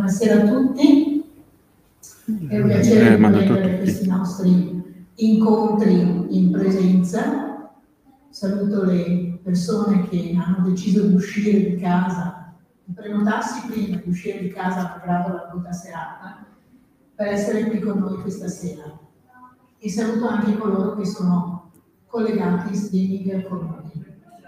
Buonasera a tutti, è un piacere riprendere questi nostri incontri in presenza. Saluto le persone che hanno deciso di uscire di casa, di prenotarsi prima di uscire di casa malgrado la brutta serata, per essere qui con noi questa sera. E saluto anche coloro che sono collegati in streaming con noi.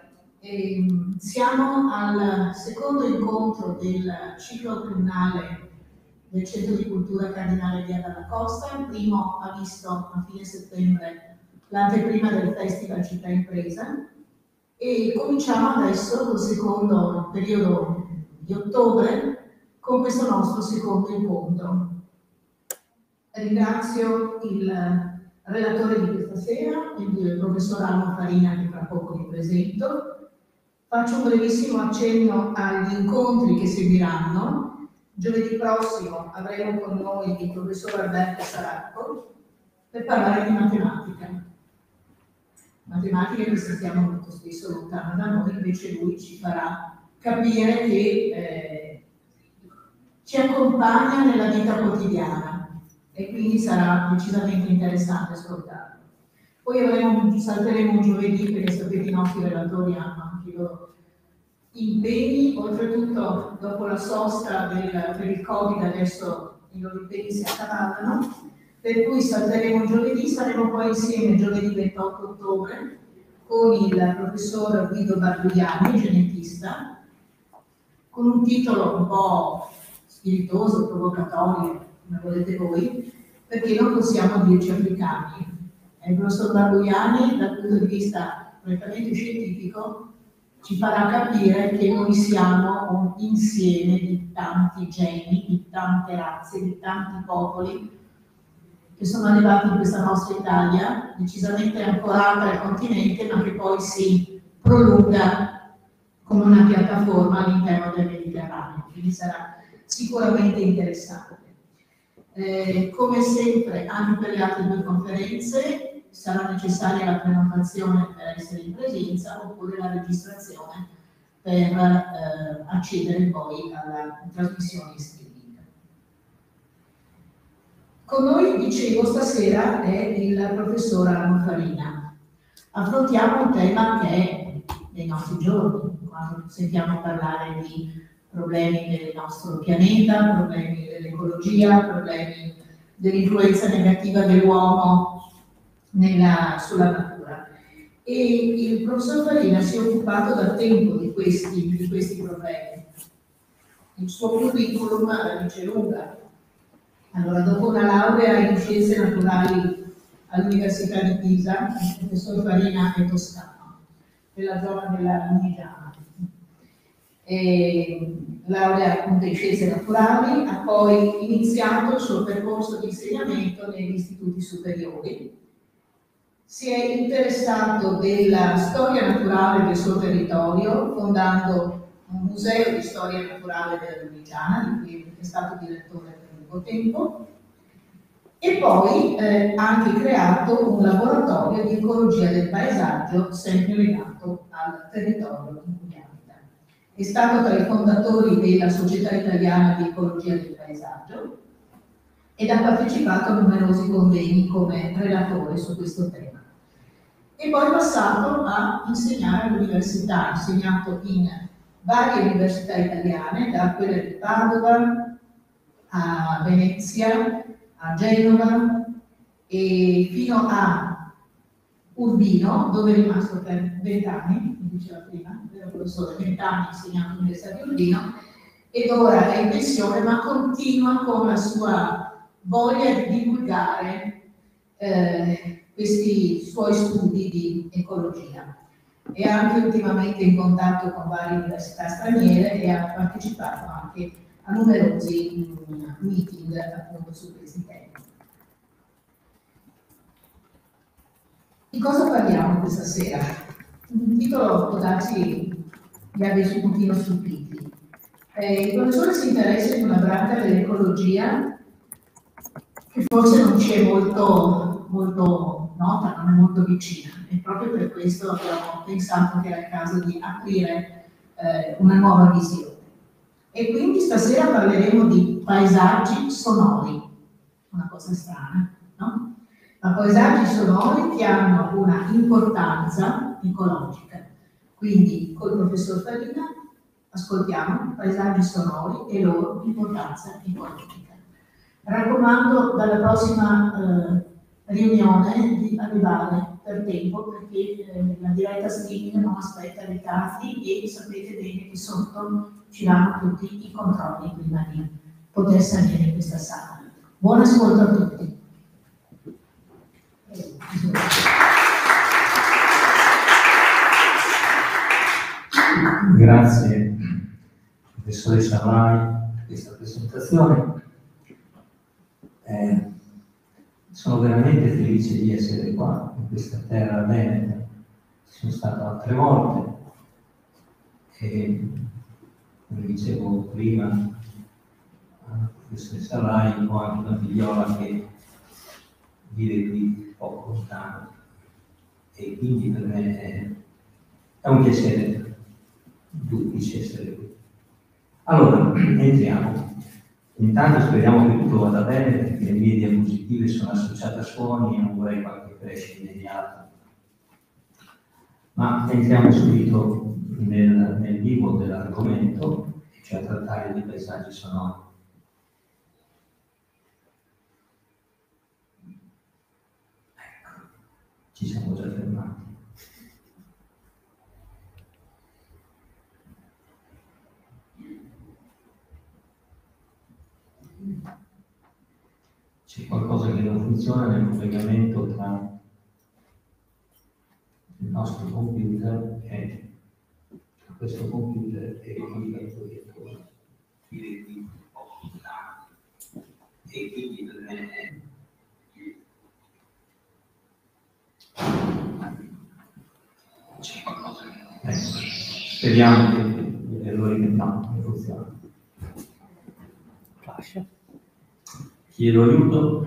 Siamo al secondo incontro del ciclo autunnale del Centro di Cultura Cardinale Via dalla Costa. Il primo ha visto a fine settembre l'anteprima del Festival Città Impresa e cominciamo adesso il secondo periodo di ottobre con questo nostro secondo incontro. Ringrazio il relatore di questa sera, il professor Almo Farina, che fra poco vi presento. Faccio un brevissimo accenno agli incontri che seguiranno. Giovedì prossimo avremo con noi il professor Alberto Saracco per parlare di matematica. Matematica che sentiamo molto spesso lontana da noi, invece lui ci farà capire che ci accompagna nella vita quotidiana e quindi sarà decisamente interessante ascoltarlo. Poi salteremo giovedì perché sapete i nostri relatori hanno anche i loro impegni, oltretutto dopo la sosta per il Covid adesso i loro impegni si accavallano, per cui salteremo giovedì, saremo poi insieme giovedì 28 ottobre con il professor Guido Barbugliani, genetista, con un titolo un po' spiritoso, provocatorio, come volete voi, perché non possiamo dirci africani. Il professor Barbugliani, dal punto di vista prettamente scientifico, ci farà capire che noi siamo un insieme di tanti geni, di tante razze, di tanti popoli che sono arrivati in questa nostra Italia, decisamente ancorata al continente, ma che poi si prolunga come una piattaforma all'interno del Mediterraneo, quindi sarà sicuramente interessante. Come sempre, anche per le altre due conferenze, sarà necessaria la prenotazione per essere in presenza oppure la registrazione per accedere poi alla trasmissione in streaming. Con noi, dicevo, stasera è il professor Almo Farina. Affrontiamo un tema che è dei nostri giorni, quando sentiamo parlare di problemi del nostro pianeta, problemi dell'ecologia, problemi dell'influenza negativa dell'uomo sulla natura. E il professor Farina si è occupato da tempo di questi problemi. Il suo curriculum la dice lunga. Allora, dopo una laurea in scienze naturali all'Università di Pisa, il professor Farina è toscano, nella zona della Lunigiana. Laurea appunto in scienze naturali, ha poi iniziato il suo percorso di insegnamento negli istituti superiori. Si è interessato della storia naturale del suo territorio, fondando un museo di storia naturale della Lunigiana, di cui è stato direttore per lungo tempo, e poi ha anche creato un laboratorio di ecologia del paesaggio, sempre legato al territorio in cui abita. È stato tra i fondatori della Società Italiana di Ecologia del Paesaggio ed ha partecipato a numerosi convegni come relatore su questo tema. E poi è passato a insegnare all'università, ha insegnato in varie università italiane, da quelle di Padova a Venezia, a Genova e fino a Urbino, dove è rimasto per 20 anni, come diceva prima, era professore, 20 anni insegnato all'Università di Urbino, ed ora è in pensione, ma continua con la sua voglia di divulgare questi suoi studi di ecologia. È anche ultimamente in contatto con varie università straniere e ha partecipato anche a numerosi meeting appunto su questi temi. Di cosa parliamo questa sera? Il titolo può darci vi abbia un pochino stupiti. Il professore si interessa di una branca dell'ecologia che forse non ci è molto nota, non è molto vicina, e proprio per questo abbiamo pensato che era il caso di aprire una nuova visione. E quindi stasera parleremo di paesaggi sonori, una cosa strana, no? Ma paesaggi sonori che hanno una importanza ecologica. Quindi col professor Farina ascoltiamo paesaggi sonori e loro importanza ecologica. Raccomando dalla prossima riunione di arrivare per tempo, perché la diretta streaming non aspetta ritardi e sapete bene che sotto ci danno tutti i controlli prima di poter salire in questa sala. Buon ascolto a tutti. Grazie professoressa Rai per questa presentazione. Sono veramente felice di essere qua in questa terra veneta. Sono stato altre volte e, come dicevo prima alla professoressa Rai, ho anche una figliola che vive qui poco lontano e quindi per me è un piacere duplice essere qui. Allora, entriamo. Intanto speriamo che tutto vada bene, perché le mie diapositive sono associate a suoni e non vorrei qualche crash immediato. Ma entriamo subito nel vivo dell'argomento, cioè a trattare di paesaggi sonori. Ecco, ci siamo già fermati. C'è qualcosa che non funziona nel collegamento tra il nostro computer e questo computer e il proiettore. E quindi per me c'è qualcosa che speriamo che gli errori non funzionino. Chiedo aiuto.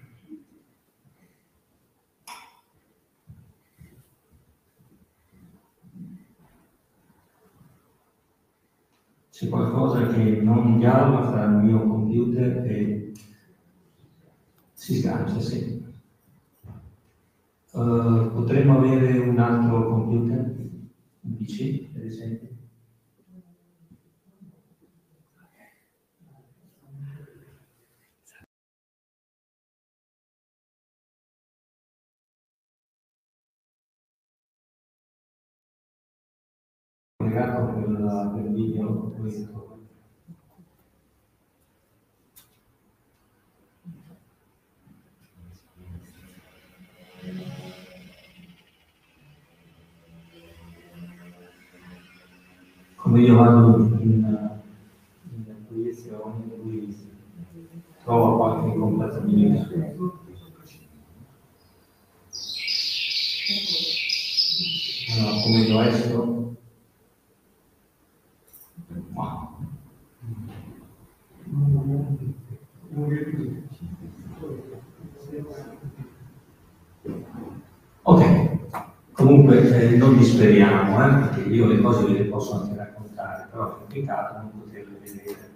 C'è qualcosa che non dialoga tra il mio computer e si sgancia, sì. Potremmo avere un altro computer, un PC, per esempio. Collegato per video questo. Come io vado in proiezione, lui trova qualche incompatibilità. Allora, come lo esco? Ok, comunque non disperiamo, perché io le cose ve le posso anche raccontare, però è complicato non poterle vedere.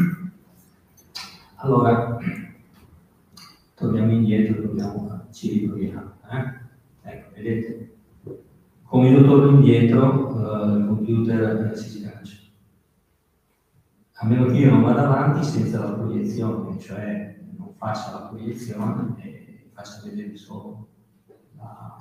Allora, torniamo indietro, ci ritroviamo. Ecco, vedete? Come io torno indietro, il computer si sgancia. A meno che io non vada avanti senza la proiezione, cioè non faccia la proiezione e faccia vedere solo la...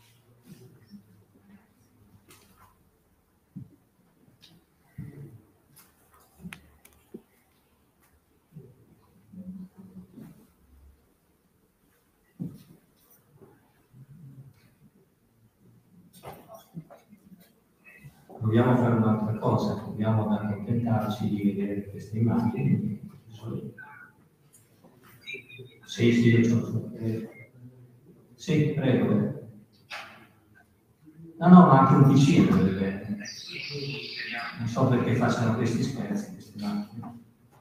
Proviamo a fare un'altra cosa, proviamo ad accontentarci di vedere queste immagini. Sì, sì, prego. No, ma anche un PC dovrebbe. Non so perché facciano questi scherzi, queste macchine.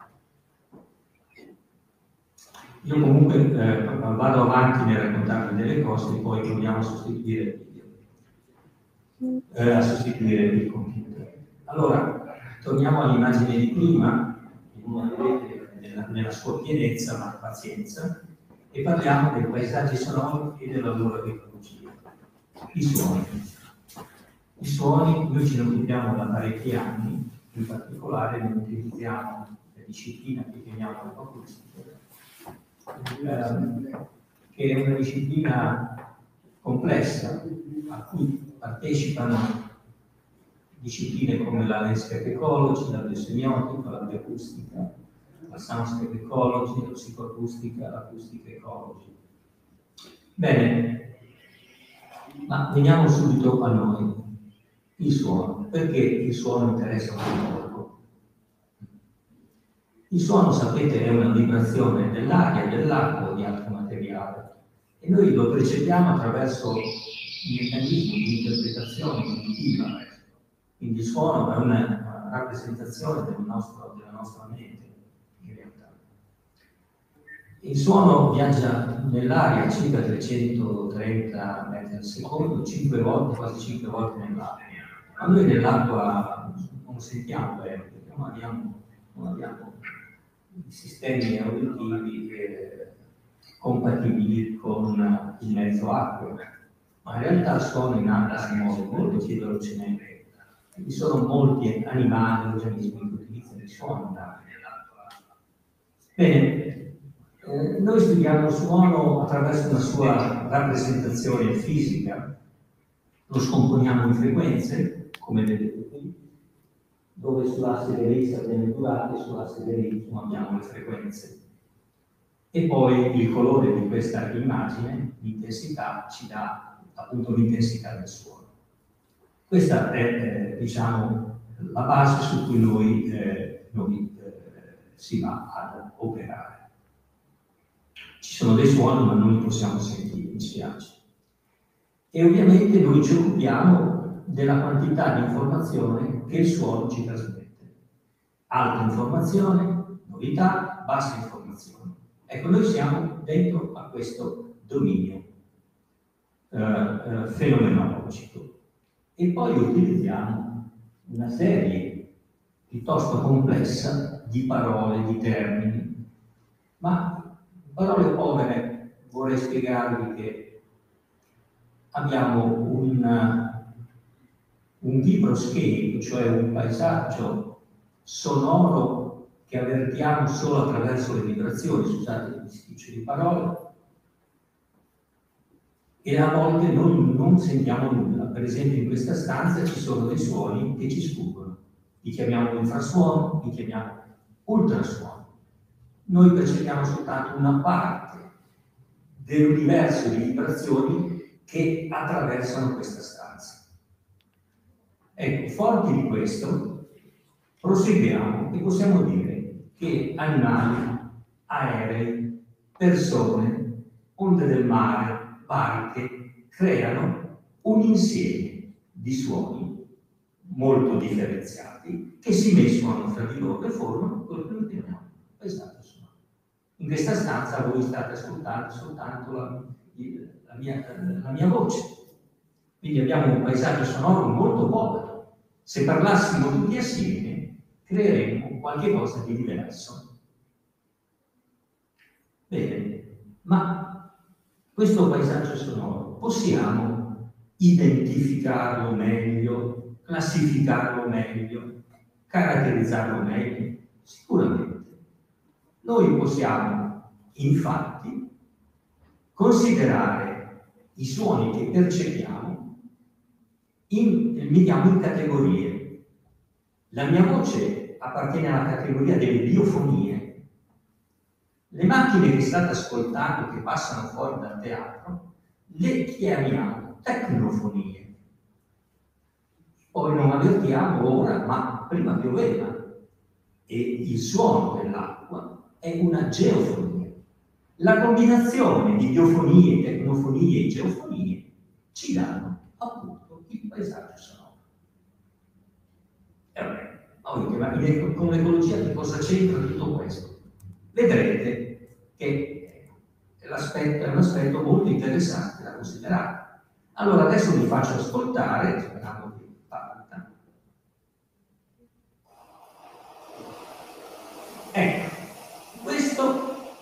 Io comunque vado avanti nel raccontarvi delle cose e poi proviamo a sostituire il video, a sostituire il computer. Allora, torniamo all'immagine di prima. Vedete nella sua pienezza, ma pazienza, e parliamo dei paesaggi sonori e della loro ecologia. I suoni. I suoni, noi ce ne occupiamo da parecchi anni, in particolare noi utilizziamo la disciplina che chiamiamo acustica, che è una disciplina complessa a cui partecipano discipline come la landscape ecology, la biosemiotica, la bioacustica, la soundscape ecology, la psicoacustica, l'acustica ecology. Bene, ma veniamo subito a noi. Il suono. Perché il suono interessa un corpo? Il suono, sapete, è una vibrazione dell'aria, dell'acqua o di altro materiale, e noi lo percepiamo attraverso un meccanismo di interpretazione cognitiva. Quindi il suono è una rappresentazione della nostra mente, in realtà. Il suono viaggia nell'aria a circa 330 metri al secondo, 5 volte, quasi 5 volte nell'aria. Ma noi nell'acqua non sentiamo bene, perché non abbiamo sistemi auditivi compatibili con il mezzo acqueo. Ma in realtà il suono in acqua si muove molto più velocemente. Vi sono molti animali, organismi che utilizzano il suono in acqua. Bene, noi studiamo il suono attraverso una sua rappresentazione fisica, lo scomponiamo in frequenze, come vedete qui, dove sull'asse dell'X abbiamo le durate e sull'asse dell'Y abbiamo le frequenze. E poi il colore di questa immagine, l'intensità, ci dà appunto l'intensità del suono. Questa è, diciamo, la base su cui noi si va ad operare. Ci sono dei suoni, ma non li possiamo sentire, mi spiace. E ovviamente noi ci occupiamo della quantità di informazione che il suono ci trasmette. Alta informazione, novità, bassa informazione. Ecco, noi siamo dentro a questo dominio fenomenologico. E poi utilizziamo una serie piuttosto complessa di parole, di termini, ma parole povere vorrei spiegarvi che abbiamo un vibroscape, cioè un paesaggio sonoro che avvertiamo solo attraverso le vibrazioni, scusate il bisticcio di parole, e a volte non sentiamo nulla. Per esempio in questa stanza ci sono dei suoni che ci sfuggono, li chiamiamo infrasuono, li chiamiamo ultrasuono. Noi percepiamo soltanto una parte dell'universo di vibrazioni che attraversano questa stanza. Ecco, forti di questo, proseguiamo e possiamo dire che animali, aerei, persone, onde del mare, barche, creano un insieme di suoni molto differenziati che si mescolano fra di loro e formano quello che noi chiamiamo paesaggio sonoro. In questa stanza voi state ascoltando soltanto la mia voce, quindi abbiamo un paesaggio sonoro molto povero. Se parlassimo tutti assieme creeremmo qualcosa di diverso. Bene, ma questo paesaggio sonoro possiamo identificarlo meglio, classificarlo meglio, caratterizzarlo meglio? Sicuramente. Noi possiamo, infatti, considerare i suoni che percepiamo in categorie. La mia voce appartiene alla categoria delle biofonie. Le macchine che state ascoltando, che passano fuori dal teatro, le chiamiamo tecnofonie. Poi non avvertiamo ora, ma prima pioveva e il suono dell'acqua è una geofonia. La combinazione di biofonie, tecnofonie e geofonie ci danno appunto il paesaggio sonoro. E vabbè, con l'ecologia che cosa c'entra tutto questo? Vedrete che è un aspetto molto interessante da considerare. Allora adesso vi faccio ascoltare, sperando che parta. Ecco,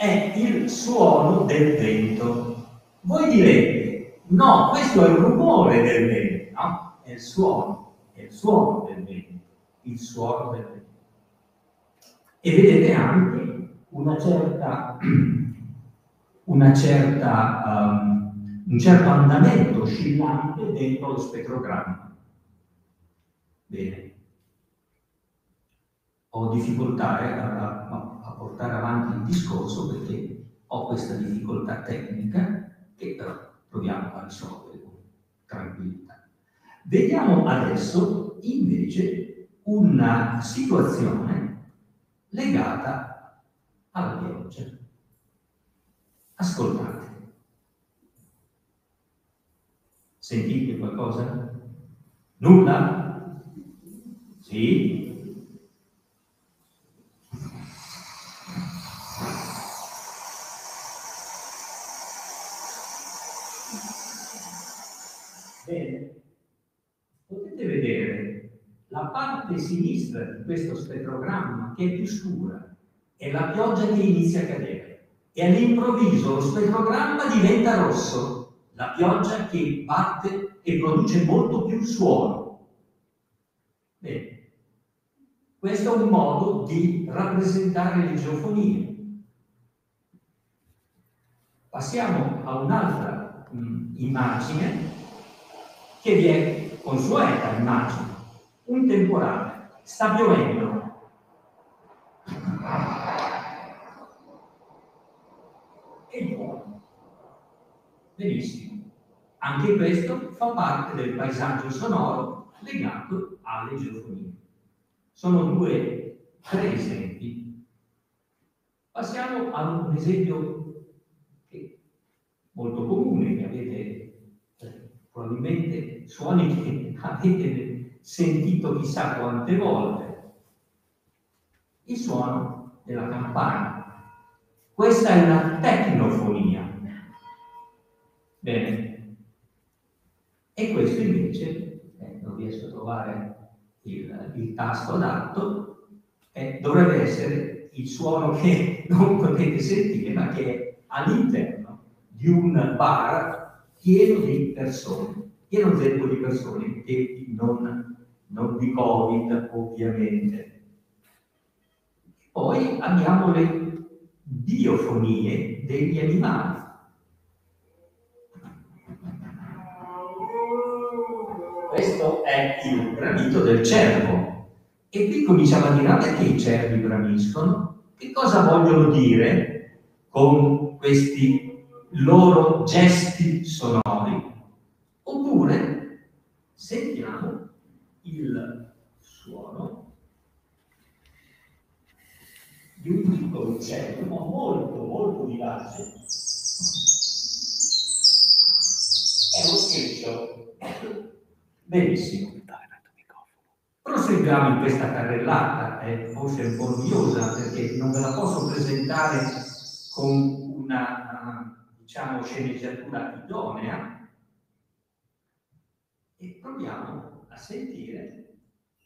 è il suono del vento. Voi direte, no, questo è il rumore del vento, no? È il suono del vento, il suono del vento. E vedete anche un certo andamento oscillante dentro lo spettrogramma. Bene. Ho difficoltà a portare avanti il discorso perché ho questa difficoltà tecnica che però proviamo a risolvere con tranquillità. Vediamo adesso invece una situazione legata alla pioggia. Ascoltate. Sentite qualcosa? Nulla? Sì? Bene. Potete vedere la parte sinistra di questo spettrogramma che è più scura, è la pioggia che inizia a cadere. E all'improvviso lo spettrogramma diventa rosso, la pioggia che batte e produce molto più suono. Bene, questo è un modo di rappresentare le geofonie. Passiamo a un'altra immagine che vi è consueta, immagine. Un temporale, sta piovendo. E il tuono. Benissimo. Anche questo fa parte del paesaggio sonoro legato alle geofonie. Sono tre esempi. Passiamo a un esempio che è molto comune, che avete probabilmente suoni che avete sentito chissà quante volte. Il suono della campana. Questa è una tecnofonia. Bene. E questo invece, non riesco a trovare il tasto adatto, dovrebbe essere il suono che non potete sentire, ma che è all'interno di un bar pieno di persone, pieno zeppo di persone, che non di Covid, ovviamente. Poi abbiamo le biofonie degli animali. Questo è il bramito del cervo. E qui cominciamo a dire, perché i cervi bramiscono? Che cosa vogliono dire con questi loro gesti sonori? Oppure sentiamo il suono di un piccolo uccello molto molto vivace. È lo scriccio. Benissimo. Proseguiamo in questa carrellata, è forse un po' noiosa perché non ve la posso presentare con una, diciamo, sceneggiatura idonea, e proviamo a sentire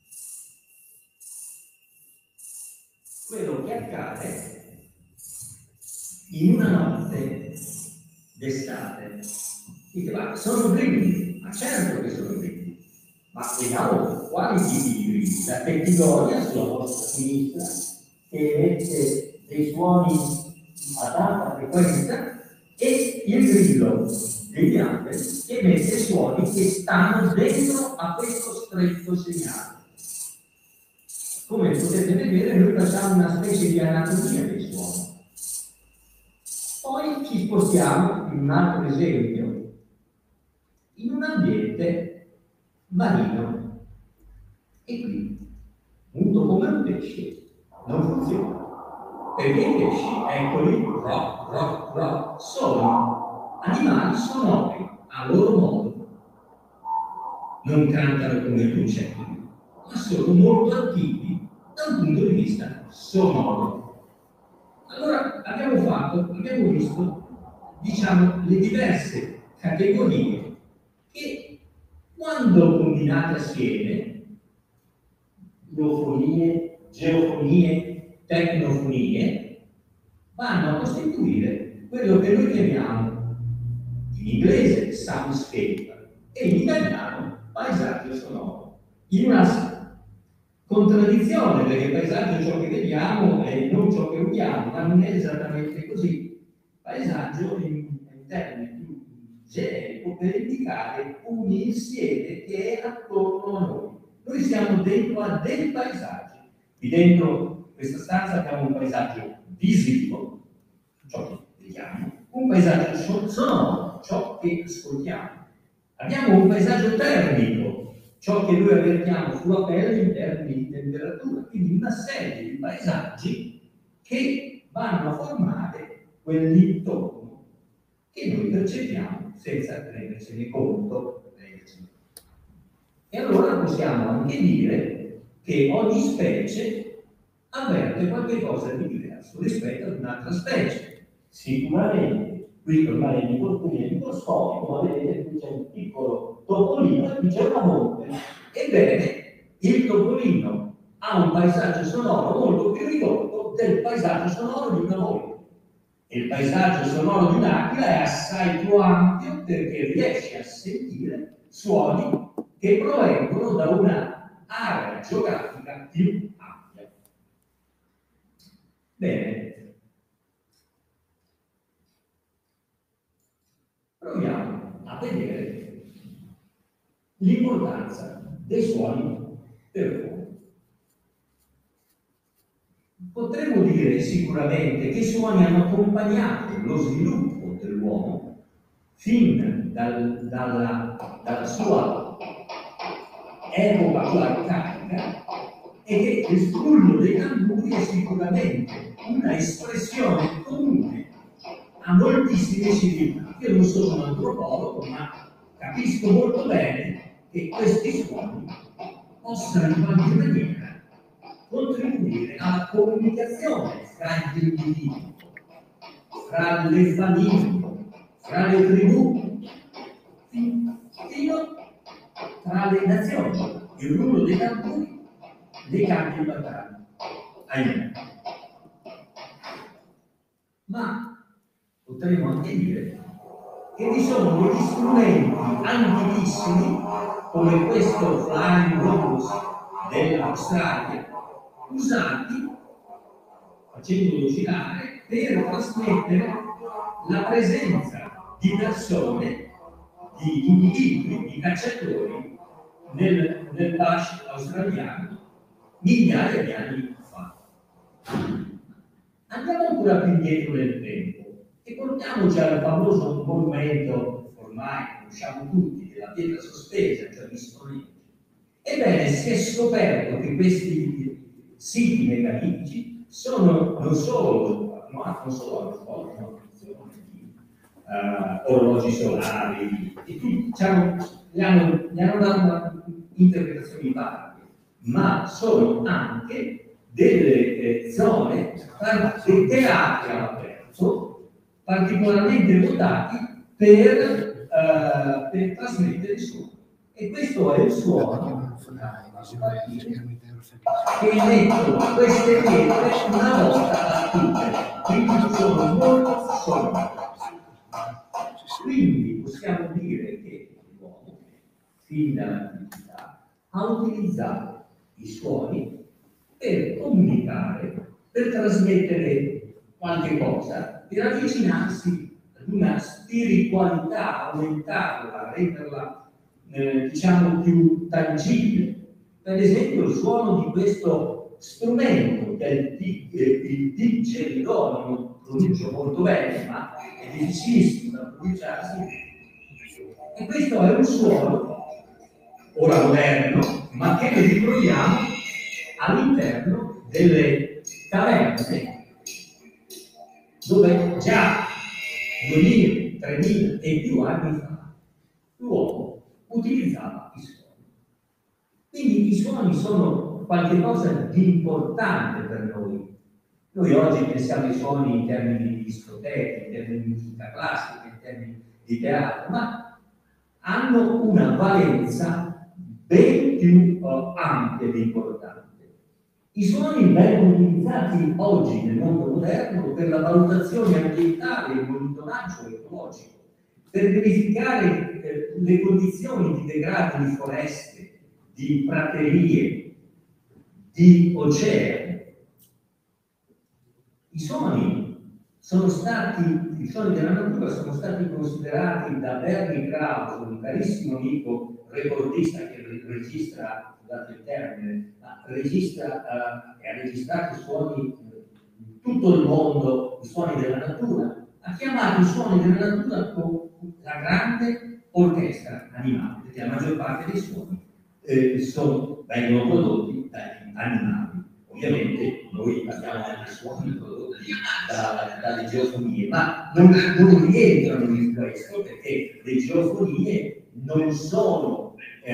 quello che accade in una notte d'estate. Dite, ma sono grilli? Ma certo che sono grilli. Ma vediamo quali tipi di grilli. La pettigoria sulla vostra sinistra, che emette dei suoni ad alta frequenza, e il grillo degli alberi che emette suoni che stanno dentro a questo stretto segnale. Come potete vedere, noi facciamo una specie di anatomia dei suoni. Poi ci spostiamo in un altro esempio, in un ambiente marino, e qui, muto come un pesce, non funziona, perché i pesci, eccoli, sono animali sonori a loro modo, non cantano come gli uccelli, ma sono molto attivi da un punto di vista sonoro. Allora abbiamo visto, diciamo, le diverse categorie che, quando combinate assieme, biofonie, geofonie, tecnofonie, vanno a costituire quello che noi chiamiamo in inglese soundscape e in italiano paesaggio sonoro, in una contraddizione, perché il paesaggio è ciò che vediamo e non ciò che udiamo, ma non è esattamente così. Paesaggio in termini più generico per indicare un insieme che è attorno a noi. Noi siamo dentro a dei paesaggi. Qui dentro questa stanza abbiamo un paesaggio visivo, ciò che vediamo, un paesaggio sonoro, ciò che ascoltiamo. Abbiamo un paesaggio termico, ciò che noi avvertiamo sulla pelle in termini di temperatura, quindi una serie di paesaggi che vanno a formare quell'intorno che noi percepiamo senza rendercene conto. E allora possiamo anche dire che ogni specie avverte qualcosa di diverso rispetto ad un'altra specie. Sicuramente, qui ormai è microscopico, ma vedete qui c'è un piccolo topolino e qui c'è una volpe. Ebbene, il topolino ha un paesaggio sonoro molto più ridotto del paesaggio sonoro di una volpe. E il paesaggio sonoro di un'aquila è assai più ampio perché riesce a sentire suoni che provengono da una area geografica più ampia. Bene, proviamo a vedere l'importanza dei suoni per l'uomo. Potremmo dire sicuramente che i suoni hanno accompagnato lo sviluppo dell'uomo fin dalla sua epoca più arcaica e che il frullo dei tamburi è sicuramente una espressione comune a moltissime civiltà. Io non sono un antropologo, ma capisco molto bene che questi suoni possano in qualche maniera contribuire alla comunicazione fra gli individui, fra le famiglie, fra le tribù, fino tra le nazioni. Il ruolo dei tamburi, dei campi di battaglia. Ahimè. Ma potremmo anche dire che vi sono degli strumenti antichissimi, come questo Flying Rose dell'Australia, usati, facendolo girare, per trasmettere la presenza di persone, di individui, di cacciatori nel bush australiano migliaia di anni fa. Andiamo ancora più indietro nel tempo e portiamoci al famoso monumento, ormai conosciamo tutti, della pietra sospesa, cioè gli strumenti. Ebbene, si è scoperto che questi siti megalitici sono non solo hanno svolto una funzione di orologi solari, e tutti gli hanno dato interpretazioni varie, ma sono anche delle zone, dei teatri all'aperto, particolarmente votati per trasmettere il suono. E questo è il suono che emettono queste pietre una volta a tutte, quindi sono molto sonore. Quindi possiamo dire che l'uomo, fin dall'antichità, ha utilizzato i suoni per comunicare, per trasmettere qualche cosa, per avvicinarsi ad una spiritualità, aumentarla, renderla diciamo più tangibile. Per esempio il suono di questo strumento che è il diggeridone, non pronuncio molto bene, ma è difficilissimo da pronunciarsi, e questo è un suono ora moderno, ma che noi ritroviamo all'interno delle caverne, dove già 2000, 3000 e più anni fa l'uomo utilizzava i suoni. Quindi i suoni sono qualcosa di importante per noi. Noi oggi pensiamo ai suoni in termini di discoteche, in termini di musica classica, in termini di teatro, ma hanno una valenza ben più ampia ed importante. I suoni vengono utilizzati oggi nel mondo moderno per la valutazione ambientale e il monitoraggio ecologico, per verificare le condizioni di degrado di foreste, di praterie, di oceani. I suoni della natura sono stati considerati da Bernie Krause, un carissimo amico recordista che registra, scusate il termine, che ha registrato i suoni in tutto il mondo, i suoni della natura, ha chiamato i suoni della natura la grande orchestra animale, perché la maggior parte dei suoni vengono prodotti dagli animali. Ovviamente noi abbiamo anche suoni prodotti dalle geofonie, ma non rientrano in questo perché le geofonie non sono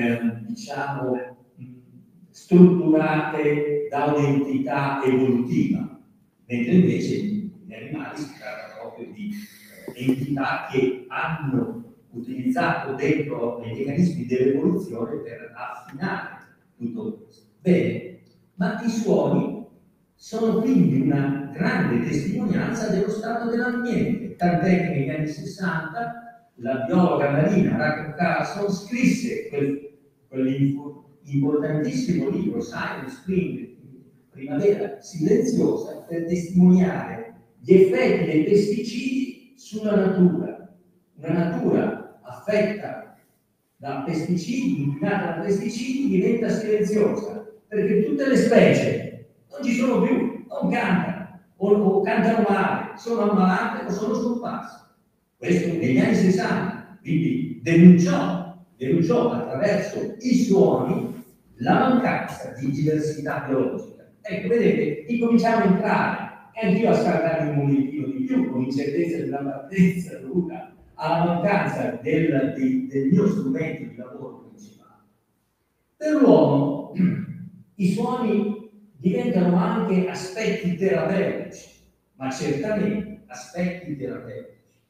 strutturate da un'entità evolutiva, mentre invece gli animali si tratta proprio di entità che hanno utilizzato dentro i meccanismi dell'evoluzione per affinare tutto questo. Bene, ma i suoni sono quindi una grande testimonianza dello stato dell'ambiente, tant'è che negli anni 60 la biologa marina Rachel Carson scrisse quell'importantissimo libro Silent Spring, Primavera silenziosa, per testimoniare gli effetti dei pesticidi sulla natura. Una natura affetta da pesticidi, inquinata da pesticidi, diventa silenziosa, perché tutte le specie non ci sono più, non cantano, o cantano male, sono ammalate o sono scomparse. Questo negli anni 60, quindi denunciò attraverso i suoni la mancanza di diversità biologica. Ecco, vedete, incominciamo a entrare, e anch'io a scaldare un momentino di più, con incertezza della partenza dovuta alla mancanza del mio strumento di lavoro principale. Per l'uomo i suoni diventano anche aspetti terapeutici, ma certamente aspetti terapeutici.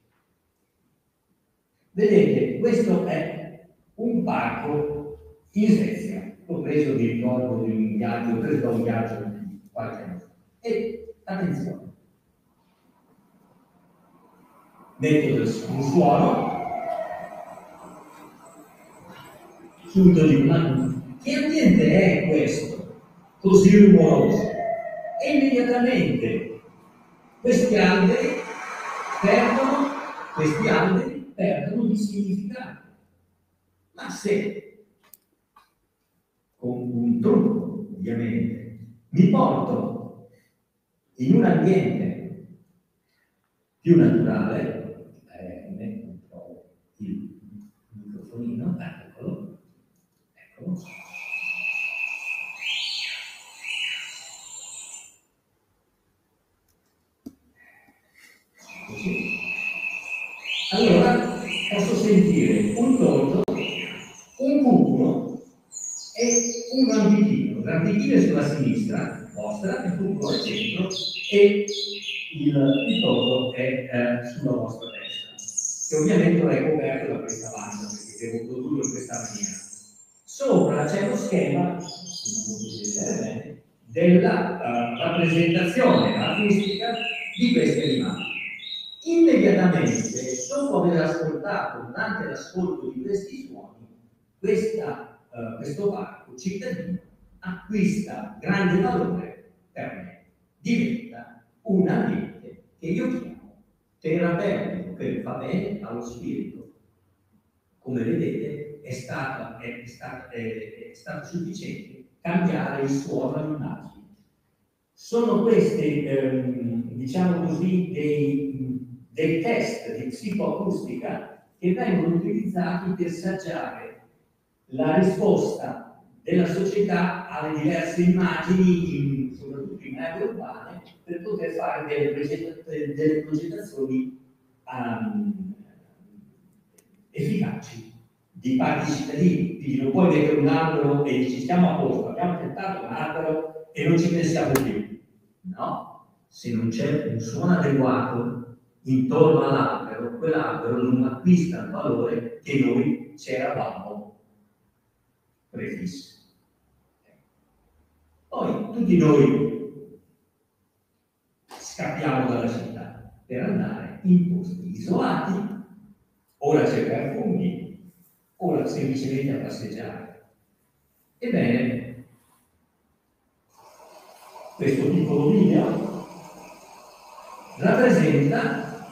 Vedete, questo è un parco in Svezia, l'ho preso, mi ricordo, di un viaggio, preso da un viaggio di qualche anno fa. E attenzione, metto un suono, subito dico, ma che ambiente è questo, così rumoroso? E immediatamente questi alberi perdono di significato. Ma se con un trucco, ovviamente, mi porto in un ambiente più naturale, metto un po' il microfonino, eccolo. Così. Allora posso sentire un torto, un cuculo e un rampichino. Il rampichino è sulla sinistra vostra, il cuculo è al centro e il torto è sulla vostra destra, che ovviamente è coperto da questa banda, perché devo produrlo in questa maniera. Sopra c'è lo schema, non potete vedere bene, della rappresentazione artistica di questi animali. Immediatamente, dopo aver ascoltato, durante l'ascolto di questi suoni, questo parco cittadino acquista grande valore per me, diventa un ambiente che io chiamo terapeutico, che fa bene allo spirito. Come vedete, è stato sufficiente cambiare il suono all'immagine. Sono questi, diciamo così, dei test di psicoacustica che vengono utilizzati per saggiare la risposta della società alle diverse immagini, soprattutto in aree urbane, per poter fare delle progettazioni efficaci di parte cittadini. Quindi non puoi mettere un albero e dici stiamo a posto, abbiamo piantato un albero e non ci pensiamo più. No, se non c'è un suono adeguato intorno all'albero, quell'albero non acquista il valore che noi ci eravamo prefissi. Poi tutti noi scappiamo dalla città per andare in posti isolati, ora a cercare funghi, ora semplicemente a passeggiare. Ebbene, questo piccolo video rappresenta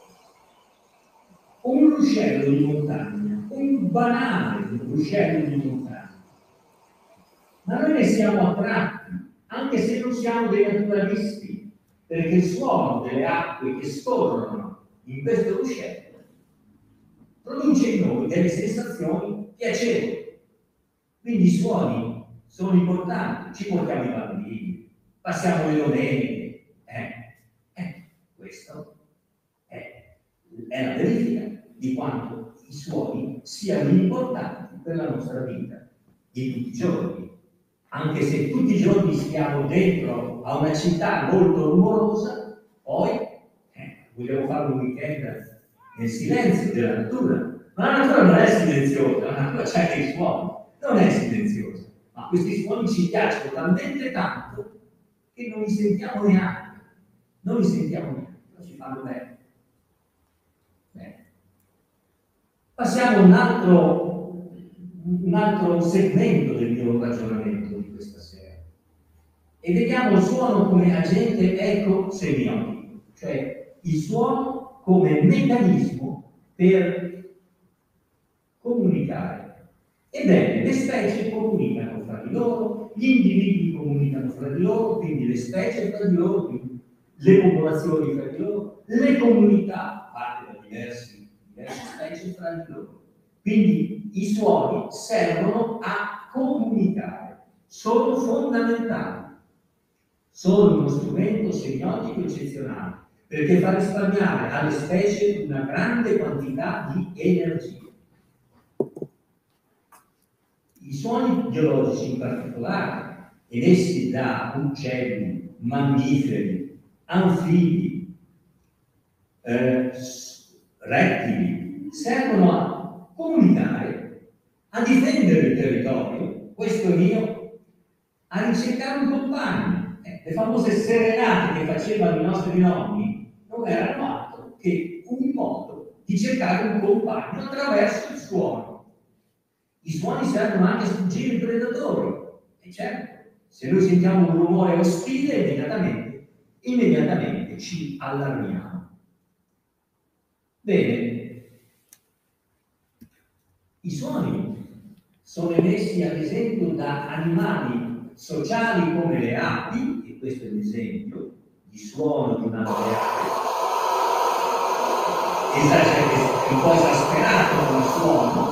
un ruscello di montagna, un banale ruscello di montagna. Ma noi ne siamo attratti, anche se non siamo dei naturalisti, perché il suono delle acque che scorrono in questo ruscello produce in noi delle sensazioni piacevoli. Quindi i suoni sono importanti, ci portiamo i bambini, passiamo le domeniche. Questo è la verifica di quanto i suoni siano importanti per la nostra vita di tutti i giorni. Anche se tutti i giorni stiamo dentro a una città molto rumorosa, poi vogliamo fare un weekend nel silenzio della natura. Ma la natura non è silenziosa, la natura c'è dei suoni, non è silenziosa. Ma questi suoni ci piacciono talmente tanto che non li sentiamo neanche. Non li sentiamo neanche, non ci fanno bene. Passiamo a un altro segmento del mio ragionamento di questa sera e vediamo il suono come agente ecosemiotico, cioè il suono come meccanismo per comunicare. Ebbene, le specie comunicano fra di loro, gli individui comunicano fra di loro, quindi le specie fra di loro, quindi le popolazioni fra di loro, le comunità fatte da diverse specie fra di loro. Quindi i suoni servono a comunicare, sono fondamentali, sono uno strumento semiotico eccezionale, perché fa risparmiare alle specie una grande quantità di energia. I suoni biologici in particolare, emessi da uccelli, mammiferi, anfibi, rettili, servono a comunicare, a difendere il territorio, questo è mio, a ricercare un compagno. Le famose serenate che facevano i nostri nonni non erano altro che un modo di cercare un compagno attraverso il suono. I suoni servono anche a sfuggire i predatori. E certo, se noi sentiamo un rumore ostile, immediatamente ci allarmiamo. Bene, i suoni sono emessi ad esempio da animali sociali come le api, e questo è un esempio di suono di un'ape un po' esasperato come suono,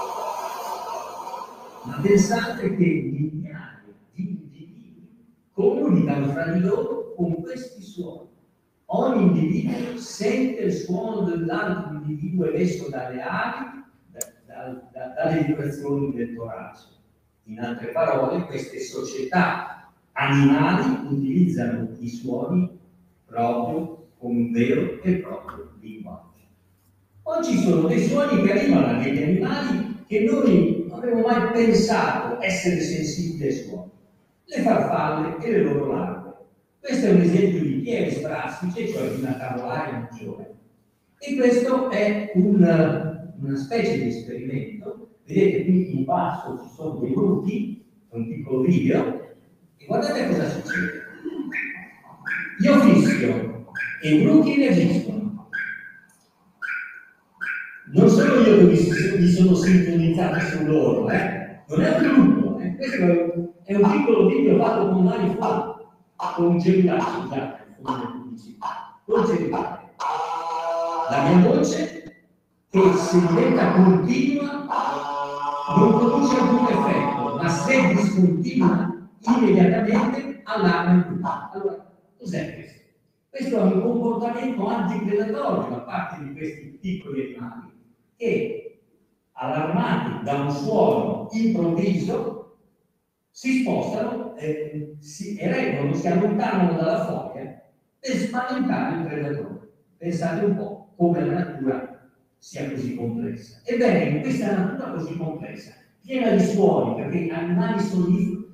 ma pensate che migliaia di individui comunicano fra di loro con questi suoni. Ogni individuo sente il suono dell'altro individuo emesso dalle ali, dalle vibrazioni del torace. In altre parole, queste società animali utilizzano i suoni proprio come un vero e proprio linguaggio. Poi ci sono dei suoni che arrivano dagli animali che noi non avremmo mai pensato essere sensibili ai suoni. Le farfalle e le loro larve. Questo è un esempio di piede sprassice, cioè di una carolaria maggiore. E questo è una specie di esperimento. Vedete qui in basso ci sono dei bruchi, un piccolo video, e guardate cosa succede. Io fischio e i bruchi reagiscono. Non sono io che mi sono sintonizzato su loro, non è un gruppo, questo è un piccolo video fatto con un iPhone, con un cellulare, scusate, con un cellulare. La mia voce, che se diventa continua, non produce alcun effetto, ma se discontinua, immediatamente allarma il gruppo. Allora, cos'è questo? Questo è un comportamento antipredatorio da parte di questi piccoli animali che, allarmati da un suono improvviso, si spostano, si ereggono, si allontanano dalla foglia per spaventare il predatore. Pensate un po' come la natura sia così complessa. Ebbene, in questa natura così complessa, piena di suoni, perché gli animali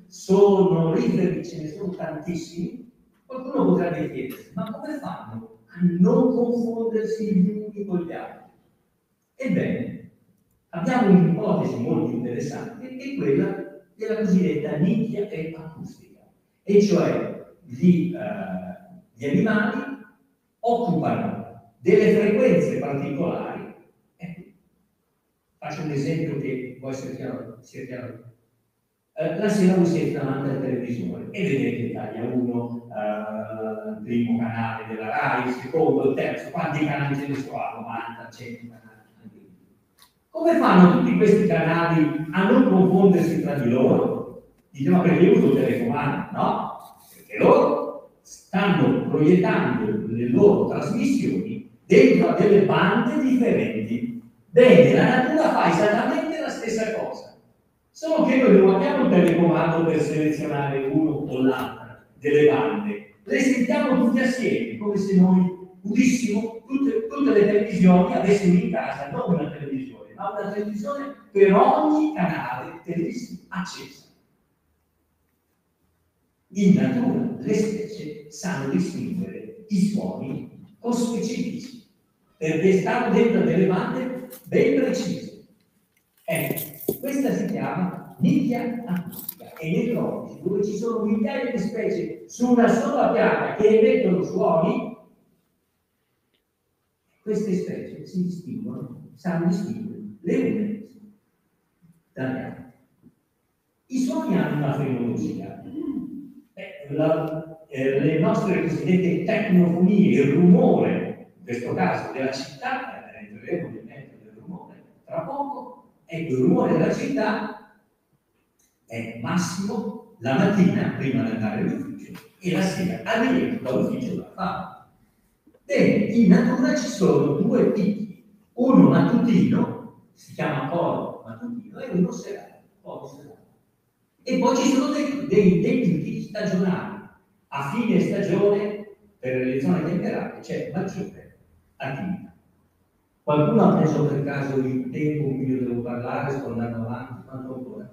sonoriferi ce ne sono tantissimi, qualcuno potrebbe chiedersi, ma come fanno a non confondersi gli uni con gli altri? Ebbene, abbiamo un'ipotesi molto interessante, che è quella della cosiddetta nicchia e acustica, e cioè gli animali occupano delle frequenze particolari. Faccio un esempio che può essere chiaro. La sera voi siete davanti alla televisione e vedete Italia 1, il primo canale della RAI, il secondo, il terzo, quanti canali ce ne sono? 90, 100 canali. Come fanno tutti questi canali a non confondersi tra di loro? Dite, ma perché uso il telecomando? No, perché loro stanno proiettando le loro trasmissioni dentro a delle bande differenti. Bene, la natura fa esattamente la stessa cosa, solo che noi non abbiamo un telecomando per selezionare uno o l'altra delle bande, le sentiamo tutte assieme, come se noi udissimo tutte le televisioni, avessimo in casa non una televisione, ma una televisione per ogni canale televisivo accesa. In natura le specie sanno distinguere i suoni specifici, perché stanno dentro delle bande ben precise. Ecco, questa si chiama nicchia acustica, e nei tropici, dove ci sono migliaia di specie su una sola pianta che emettono suoni, queste specie si distinguono, sanno distinguere le une dalle altre. I suoni hanno una fenologia. Le nostre cosiddette tecnofonie, il rumore, in questo caso della città, entreremo ovviamente del rumore tra poco, ecco, il rumore della città è massimo la mattina prima di andare all'ufficio e la sera al rientro dall'ufficio da fare. Bene, in natura ci sono due picchi, uno mattutino, si chiama coro mattutino, e uno serale, coro serale. E poi ci sono dei picchi stagionali. A fine stagione, per le zone temperate, c'è maggiore attività. Qualcuno ha preso per caso il tempo in cui io devo parlare, sto andando avanti, quanto ancora?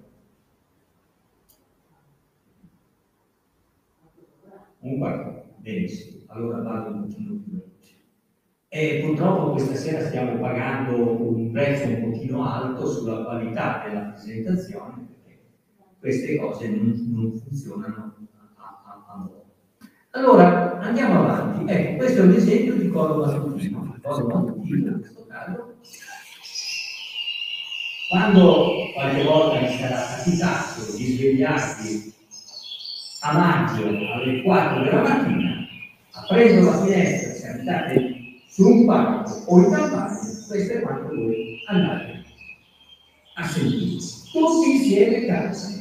Un quarto, benissimo, allora vado un pochino più veloce. E purtroppo questa sera stiamo pagando un prezzo un pochino alto sulla qualità della presentazione, perché queste cose non funzionano a modo. Allora, andiamo avanti. Ecco, questo è un esempio di coro mattutino. Coro mattutino, in questo caso. Quando qualche volta mi sarà capitato di svegliarvi a maggio alle 4 della mattina, aprendo la finestra, se abitate su un palco o in campagna, questo è quanto voi andate a sentire. Tutti insieme in casa.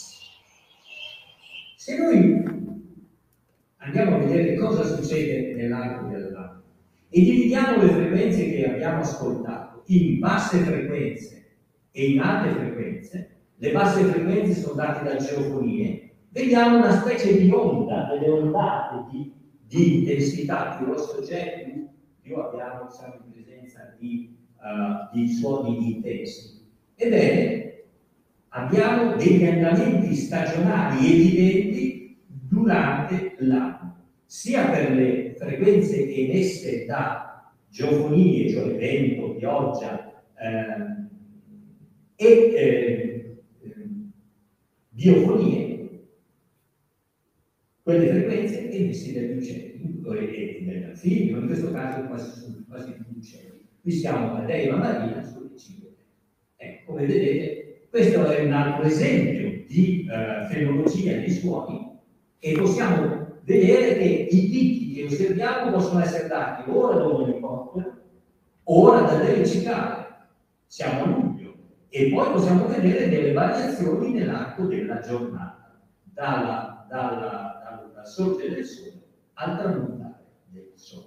Se noi andiamo a vedere cosa succede nell'arco dell'anno e dividiamo le frequenze che abbiamo ascoltato in basse frequenze e in alte frequenze, le basse frequenze sono date da geofonie, vediamo una specie di onda, delle ondate di intensità, più lo soggetto, più abbiamo, siamo in presenza di suoni intensi. Ebbene, abbiamo degli andamenti stagionali evidenti durante l'anno, sia per le frequenze emesse da geofonie, cioè vento, pioggia biofonie, quelle frequenze emesse dagli uccelli e dagli anfibi, in questo caso quasi tutti uccelli. Qui siamo a Dei Marina sulle cigole. Ecco, come vedete, questo è un altro esempio di fenologia dei suoni, e possiamo vedere che i picchi che osserviamo possono essere dati ora da un elicottero, ora da delle cicale. Siamo a luglio, e poi possiamo vedere delle variazioni nell'arco della giornata, dal sorgere del sole al tramontare del sole.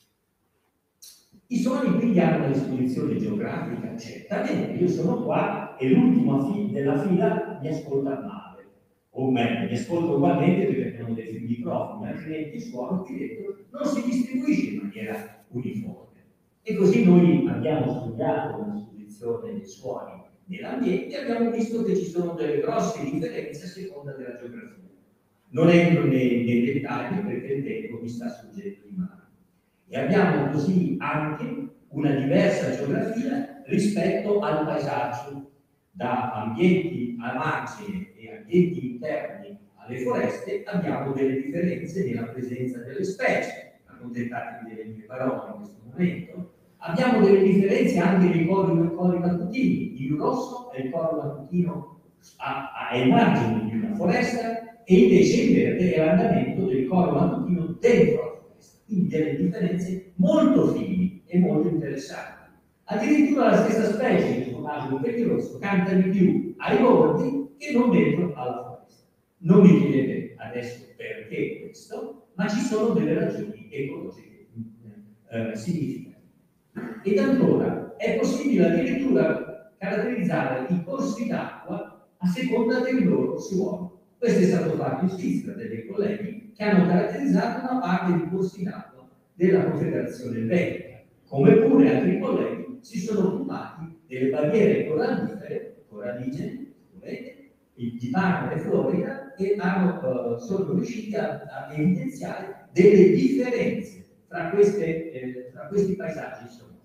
I suoni quindi hanno una disposizione geografica, certamente. Io sono qua e l'ultimo della fila mi ascolta male, o meglio, mi ascolta ugualmente perché abbiamo dei microfoni, altrimenti il suono qui dentro non si distribuisce in maniera uniforme. E così noi abbiamo studiato la disposizione dei suoni nell'ambiente, abbiamo visto che ci sono delle grosse differenze a seconda della geografia. Non entro nei dettagli perché il tempo mi sta sfuggendo di mano. E abbiamo così anche una diversa geografia rispetto al paesaggio, da ambienti a margine e ambienti interni alle foreste abbiamo delle differenze nella presenza delle specie, accontentatevi delle mie parole in questo momento. Abbiamo delle differenze anche nei corri mattutini. Il rosso è il corro mattutino ai margini di una foresta e invece il verde è l'andamento del corro mattutino dentro la foresta. Quindi delle differenze molto fini e molto interessanti. Addirittura la stessa specie, in questo caso il pellirosso, canta di più ai bordi che non dentro alla foresta. Non mi chiedete adesso perché questo, ma ci sono delle ragioni ecologiche significative. Ed ancora è possibile addirittura caratterizzare i corsi d'acqua a seconda del loro suolo. Questo è stato fatto in Svizzera da dei colleghi che hanno caratterizzato una parte di corsi d'acqua della Confederazione Elvetica, come pure altri colleghi si sono occupati delle barriere coralligene, di Panama e Florida, e sono riusciti a evidenziare delle differenze tra questi paesaggi.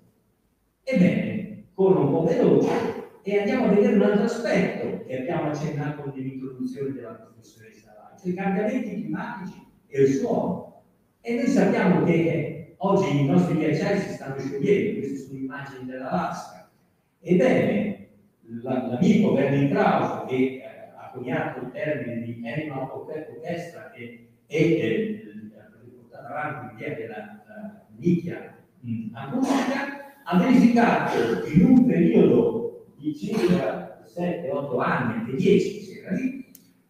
Ebbene, corro un po' veloce e andiamo a vedere un altro aspetto che abbiamo accennato nell'introduzione della professoressa, cioè i cambiamenti climatici e il suolo. E noi sappiamo che oggi i nostri ghiacciai si stanno sciogliendo, queste sono immagini dell'Alaska. Ebbene, l'amico Bernie Krause, che ha coniato il termine di Animal Orchestra e portato avanti l'idea della nicchia acustica, ha verificato in un periodo di circa 7-8 anni, anche 10 si era lì,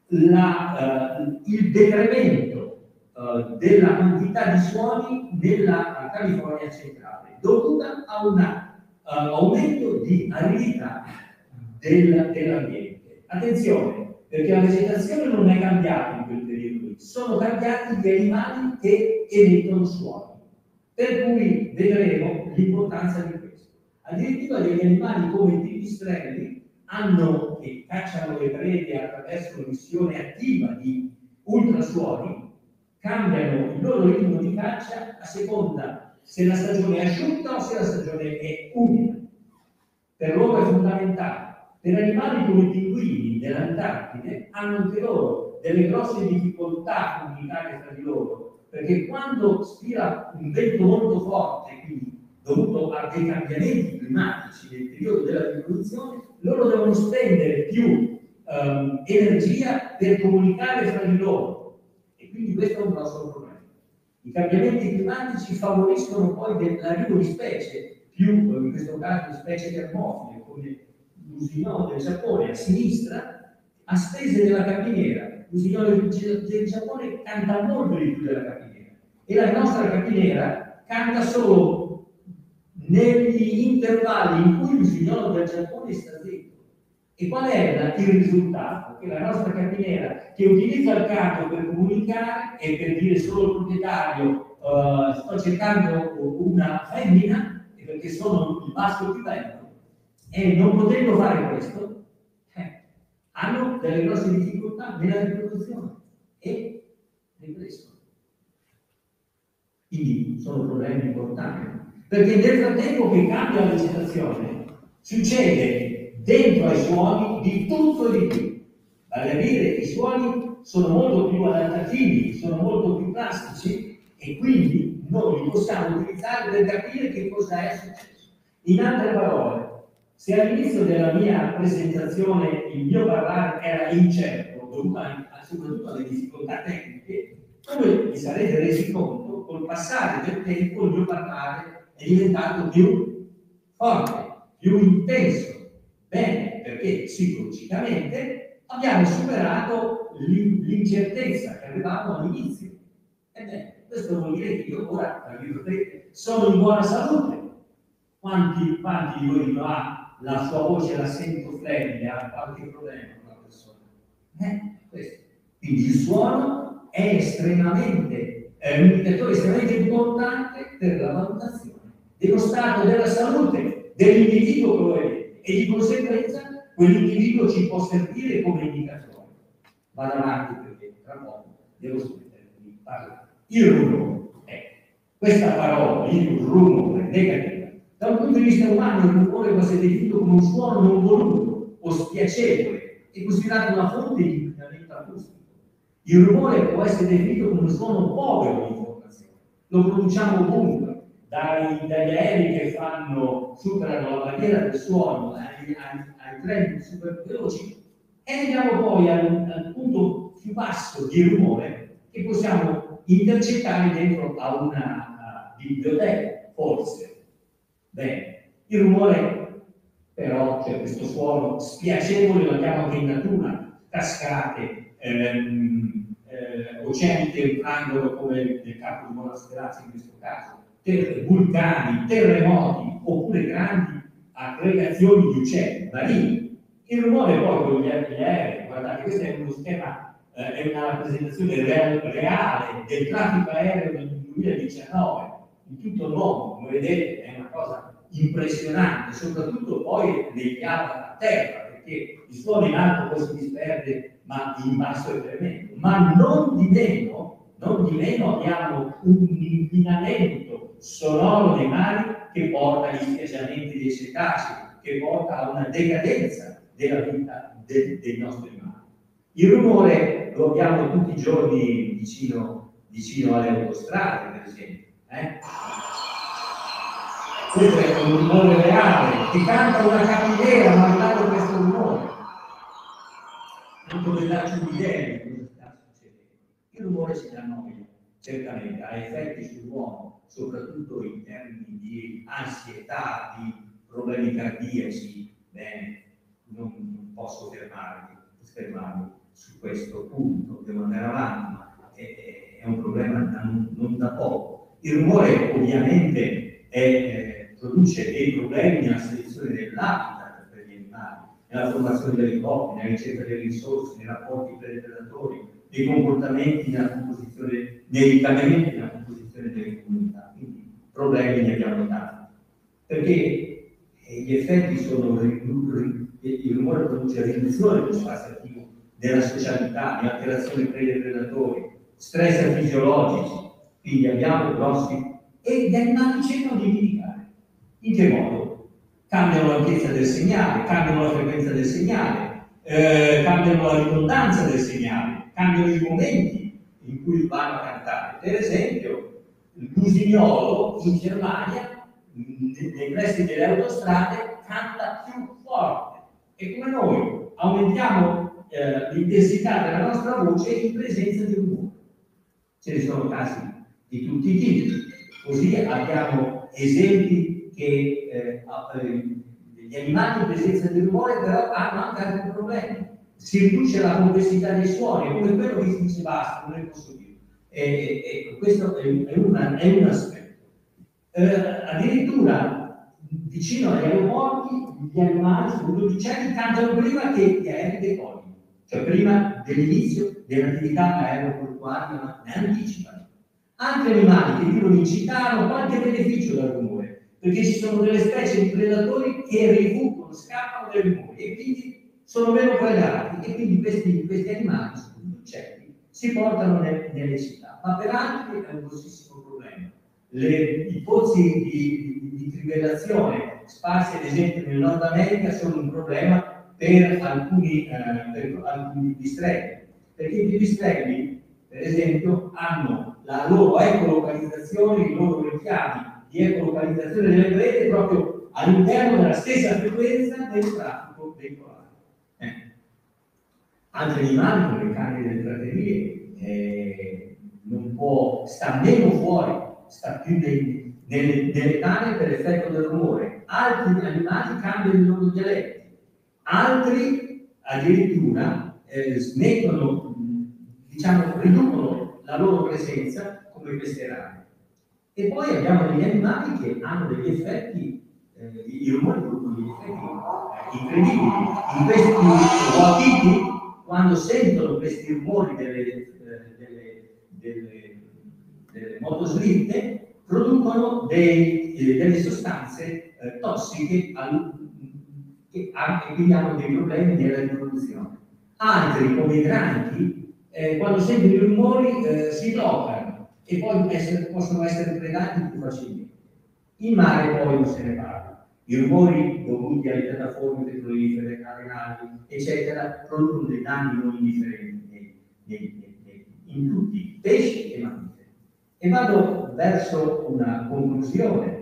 il decremento della quantità di suoni nella California centrale, dovuta a un aumento di aridità dell'ambiente. Attenzione, perché la vegetazione non è cambiata in quel periodo lì, sono cambiati gli animali che emettono suoni. Per cui vedremo l'importanza di questo. Addirittura degli animali come i pipistrelli che cacciano le prede attraverso l'emissione attiva di ultrasuoni, cambiano il loro ritmo di caccia a seconda se la stagione è asciutta o se la stagione è umida. Per loro è fondamentale. Per animali come i pinguini dell'Antartide hanno anche loro delle grosse difficoltà a comunicare tra di loro, perché quando spira un vento molto forte, quindi dovuto a dei cambiamenti climatici nel periodo della riproduzione, loro devono spendere più energia per comunicare fra di loro, e quindi questo è un grosso problema. I cambiamenti climatici favoriscono poi l'arrivo di specie, più in questo caso specie termofile, come l'usignolo del Giappone a sinistra, a spese della capiniera. L'usignolo del Giappone canta molto di più della capiniera, e la nostra capiniera canta solo negli intervalli in cui l'usignolo del Giappone sta zitto. E qual è il risultato? Che la nostra capiniera, che utilizza il canto per comunicare e per dire solo al proprietario sto cercando una femmina, perché sono il maschio più bello, e non potendo fare questo, hanno delle grosse difficoltà nella riproduzione e nel resto. Quindi sono problemi importanti, perché nel frattempo che cambia la vegetazione succede dentro ai suoni di tutto e di più. Vale a dire, i suoni sono molto più adattativi, sono molto più plastici, e quindi noi li possiamo utilizzare per capire che cosa è successo. In altre parole, se all'inizio della mia presentazione il mio parlare era incerto, dovuto soprattutto alle difficoltà tecniche, voi vi sarete resi conto, col passare del tempo il mio parlare è diventato più forte, più intenso. Bene, perché psicologicamente abbiamo superato l'incertezza che avevamo all'inizio. Ebbene, questo vuol dire che io ora, tra virgolette, sono in buona salute. Quanti di voi dicono, la sua voce la sento flebile, ha qualche problema con la persona? Questo. Quindi il suono è un indicatore estremamente importante per la valutazione dello stato della salute dell'individuo che lo vede, e di conseguenza quell'individuo ci può servire come indicatore. Vado avanti perché tra poco devo smettere di parlare. Il rumore. Questa parola, il rumore negativa, da un punto di vista umano il rumore può essere definito come un suono non voluto o spiacevole, è considerato una fonte di inquinamento acustico. Il rumore può essere definito come un suono povero di informazione, lo produciamo ovunque, dagli aerei che superano la barriera del suono, ai treni super veloci, e andiamo poi al punto più basso di rumore che possiamo intercettare dentro a una biblioteca, forse. Bene, il rumore però, cioè questo suono spiacevole, lo abbiamo anche in natura, cascate, oceani che infrangono come nel capo di Monasperazzi in questo caso, vulcani, terremoti, oppure grandi aggregazioni di uccelli, marini. Il rumore poi con gli aerei, guardate, questo è uno schema, è una rappresentazione reale del traffico aereo del 2019, in tutto il mondo, come vedete è una cosa impressionante, soprattutto poi negli a terra, perché il suono in alto poi si disperde, ma in basso è tremendo. Ma non di meno abbiamo un inquinamento sonoro dei mari che porta agli spiaggiamenti dei cetacei, che porta a una decadenza della vita dei nostri mari. Il rumore lo abbiamo tutti i giorni vicino alle autostrade, per esempio. Questo è un rumore reale, che canta una capillera mandando questo rumore. Non come darci un'idea di cosa sta succedendo. Il rumore si annoia, certamente, ha effetti sull'uomo, soprattutto in termini di ansietà, di problemi cardiaci. Bene, non posso fermarmi su questo punto, devo andare avanti, ma è un problema non da poco. Il rumore ovviamente produce dei problemi nella selezione dell'habitat per gli animali, nella formazione delle coppie, nella ricerca delle risorse, nei rapporti per i predatori, nei comportamenti, nei cambiamenti nella composizione delle comunità. Quindi problemi ne abbiamo tanti. Perché gli effetti sono il rumore produce riduzione dello spazio attivo della socialità, di alterazione preda e predatori, stress fisiologici, quindi abbiamo grossi, e gli animali cercano di mitigare. In che modo? Cambiano l'ampiezza del segnale, cambiano la frequenza del segnale, cambiano la ridondanza del segnale, cambiano i momenti in cui vanno a cantare. Per esempio, l'usignolo in Germania, nei pressi delle autostrade, canta più forte. E come noi aumentiamo l'intensità della nostra voce in presenza di rumore. Ce ne sono casi di tutti i tipi. Così abbiamo esempi che gli animali in presenza di rumore però hanno anche altri problemi. Si riduce la complessità dei suoni, come quello che si dice basta, non ne posso dire. Questo è un aspetto. Addirittura vicino agli aeroporti gli animali, soprattutto gli uccelli, cantano prima che gli aerei decollino, cioè prima dell'inizio dell'attività aeroportuaria, ma ne anticipano. Altri animali che vivono in città hanno qualche beneficio dal rumore, perché ci sono delle specie di predatori che rifuggono, scappano dai rumori e quindi sono meno predati, e quindi questi animali, soprattutto uccelli, si portano nelle città. Ma per altri è un grossissimo problema. I pozzi di trivellazione sparsi ad esempio nel Nord America sono un problema per alcuni distretti, perché i distretti, per esempio, hanno la loro ecolocalizzazione, i loro richiami di ecolocalizzazione delle prede proprio all'interno della stessa frequenza del traffico veicolare. Altri animali, come i cani delle praterie, sta meno fuori, sta più nelle tane per effetto del rumore. Altri animali cambiano i loro dialetti, altri addirittura riducono la loro presenza, come queste rane. E poi abbiamo degli animali che hanno degli effetti, i rumori producono degli effetti incredibili. In questi uapiti, quando sentono questi rumori delle motoslitte, producono delle sostanze tossiche e quindi hanno dei problemi nella riproduzione. Altri, come i granchi, quando sentono i rumori si bloccano e poi possono essere predati più facilmente. In mare poi non se ne parla. I rumori dovuti alle piattaforme petrolifere, carenali, eccetera, producono dei danni non indifferenti in tutti, pesci e mammiferi. E vado verso una conclusione.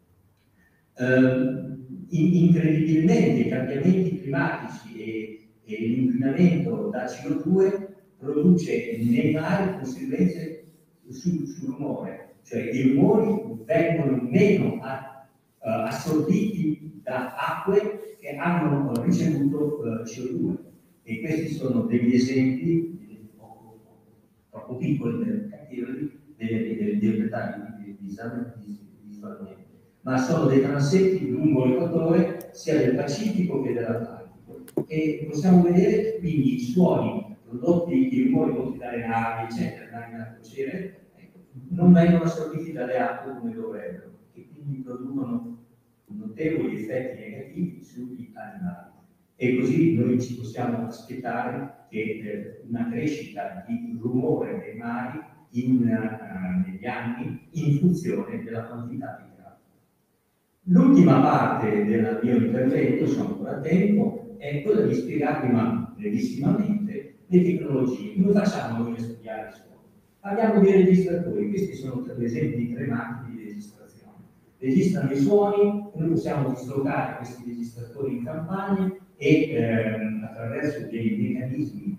Incredibilmente i cambiamenti climatici e l'inquinamento da CO2 produce nei mari conseguenze sul rumore, cioè i rumori vengono meno assorbiti da acque che hanno ricevuto CO2, e questi sono degli esempi troppo piccoli per capirli, dei dettagli visualmente, ma sono dei transetti lungo l'equatore sia del Pacifico che dell'Atlantico, e possiamo vedere quindi i suoni prodotti, i rumori prodotti dalle navi, eccetera, navi da crociere, non vengono assorbiti dalle acque come dovrebbero, e quindi producono notevoli effetti negativi sugli animali. E così noi ci possiamo aspettare che una crescita di rumore dei mari negli anni in funzione della quantità di grado. L'ultima parte del mio intervento, sono ancora a tempo, è quella di spiegarvi, ma brevissimamente, le tecnologie. Come facciamo noi a studiare il suono? Parliamo di registratori. Questi sono per esempio i 3 macchine di registrazione. Registrano i suoni, noi possiamo dislocare questi registratori in campagne e attraverso dei meccanismi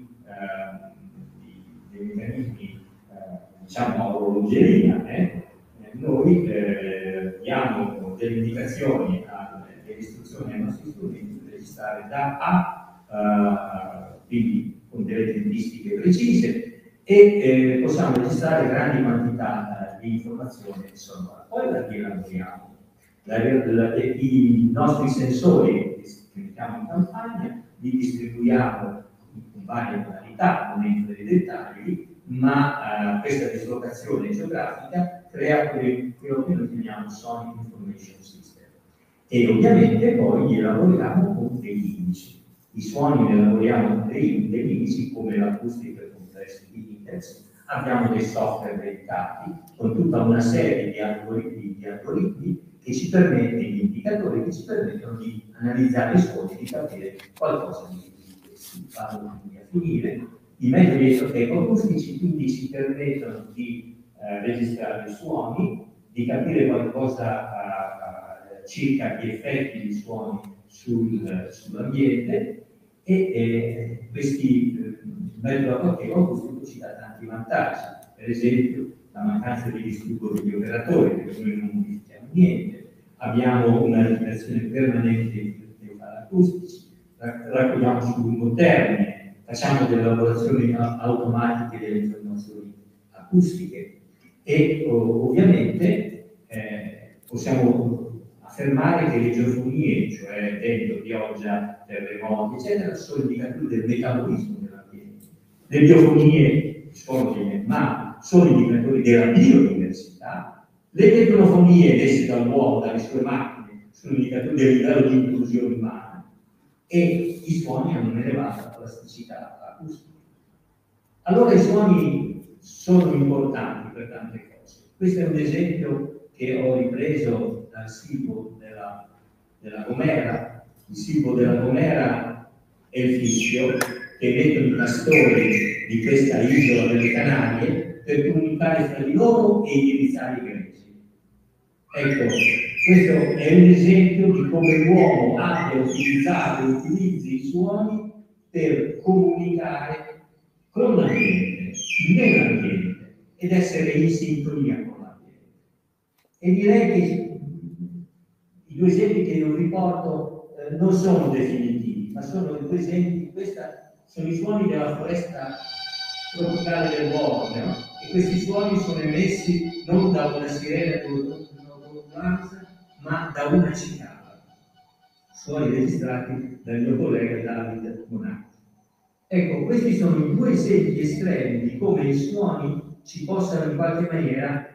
diciamo a orologeria, noi diamo delle indicazioni, delle istruzioni ai nostri strumenti per registrare da A, quindi con delle tempistiche precise, e possiamo registrare grandi quantità di informazione sonora. Poi la rielaboriamo. I nostri sensori che mettiamo in campagna li distribuiamo in varie modalità, non entro nei dettagli, ma questa dislocazione geografica crea quello che noi chiamiamo Sonic Information System. E ovviamente poi li elaboriamo con degli indici. I suoni li elaboriamo con degli indici come l'acustica complexity index. Abbiamo dei software dedicati con tutta una serie di algoritmi che ci permettono, gli indicatori che ci permettono di analizzare i suoni e di capire qualcosa di questi. Vado quindi a finire. I metodi ecoacustici quindi ci permettono di registrare i suoni, di capire qualcosa circa gli effetti dei suoni sull'ambiente, e questi metodo ecoacustico ci dà tanti vantaggi. Per esempio la mancanza di disturbo degli operatori, perché noi non modifichiamo niente, abbiamo una limitazione permanente dei canali acustici, raccogliamo su lungo termine, facciamo delle lavorazioni automatiche delle informazioni acustiche, e ovviamente possiamo affermare che le geofonie, cioè vento, pioggia, terremoti, eccetera, sono indicatori del metabolismo dell'ambiente. Le biofonie scordine, ma sono indicatori della biodiversità. Le tecnofonie emesse dall'uomo, dalle sue macchine, sono indicatori del livello di inclusione umana, e i suoni hanno un'elevata plasticità acustica. Allora i suoni sono importanti per tante cose. Questo è un esempio che ho ripreso dal silbo della Gomera. Il silbo della Gomera è il fischio che emettono i pastori di questa isola delle Canarie per comunicare fra di loro e i iniziali greci. Ecco, questo è un esempio di come l'uomo abbia utilizzato e utilizzi i suoni per comunicare con l'ambiente, nell'ambiente, ed essere in sintonia con l'ambiente. E direi che i 2 esempi che io riporto non sono definitivi, ma sono 2 esempi. Questi sono i suoni della foresta tropicale del Borneo, e questi suoni sono emessi non da una sirena di un'ambulanza, ma da una cicala. Suoni registrati dal mio collega David Monati. Ecco, questi sono i 2 esempi estremi di come i suoni ci possano in qualche maniera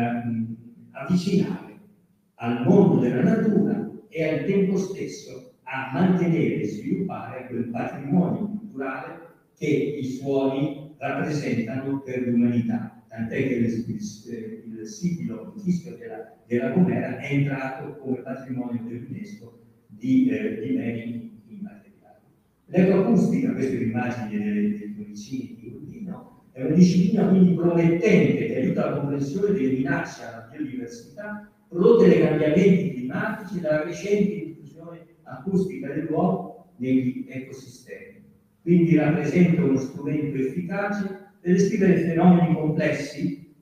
avvicinare al mondo della natura e al tempo stesso a mantenere e sviluppare quel patrimonio culturale che i suoni rappresentano per l'umanità, tant'è che il sito della Gomera è entrato come patrimonio dell'UNESCO di beni immateriali. L'ecoacustica, questa è l'immagine dei cuoricini di Urbino, è una disciplina quindi promettente che aiuta la comprensione delle minacce alla biodiversità prodotte dai cambiamenti climatici e dalla crescente diffusione acustica dell'uomo negli ecosistemi. Quindi rappresenta uno strumento efficace per descrivere fenomeni complessi,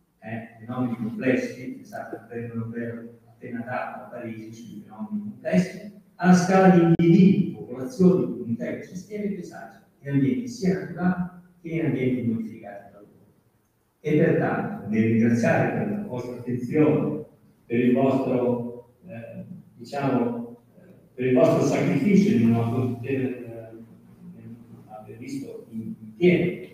pensate al premio Nobel appena dato a Parigi sui fenomeni complessi, alla scala di individui, popolazioni, comunità, ecosistemi e paesaggi, in ambienti sia naturali che in ambienti modificati dall'uomo. E pertanto, nel ringraziare per la vostra attenzione, per il vostro, per il vostro sacrificio di non aver visto in pieno,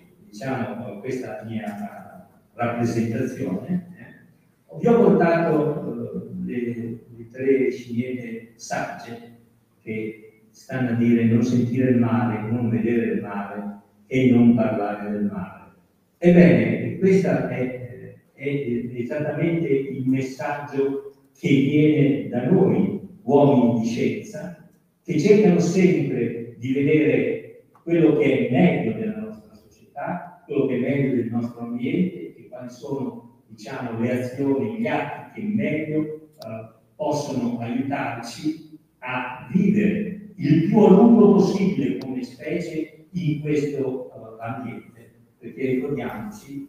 questa mia rappresentazione, vi ho portato le 3 scimmiette sagge che stanno a dire non sentire il male, non vedere il male e non parlare del male. Ebbene, questo è esattamente il messaggio che viene da noi, uomini di scienza, che cercano sempre di vedere quello che è meglio della nostra società, quello che è meglio del nostro ambiente e quali sono, le azioni, gli atti che meglio possono aiutarci a vivere il più a lungo possibile come specie in questo ambiente, perché ricordiamoci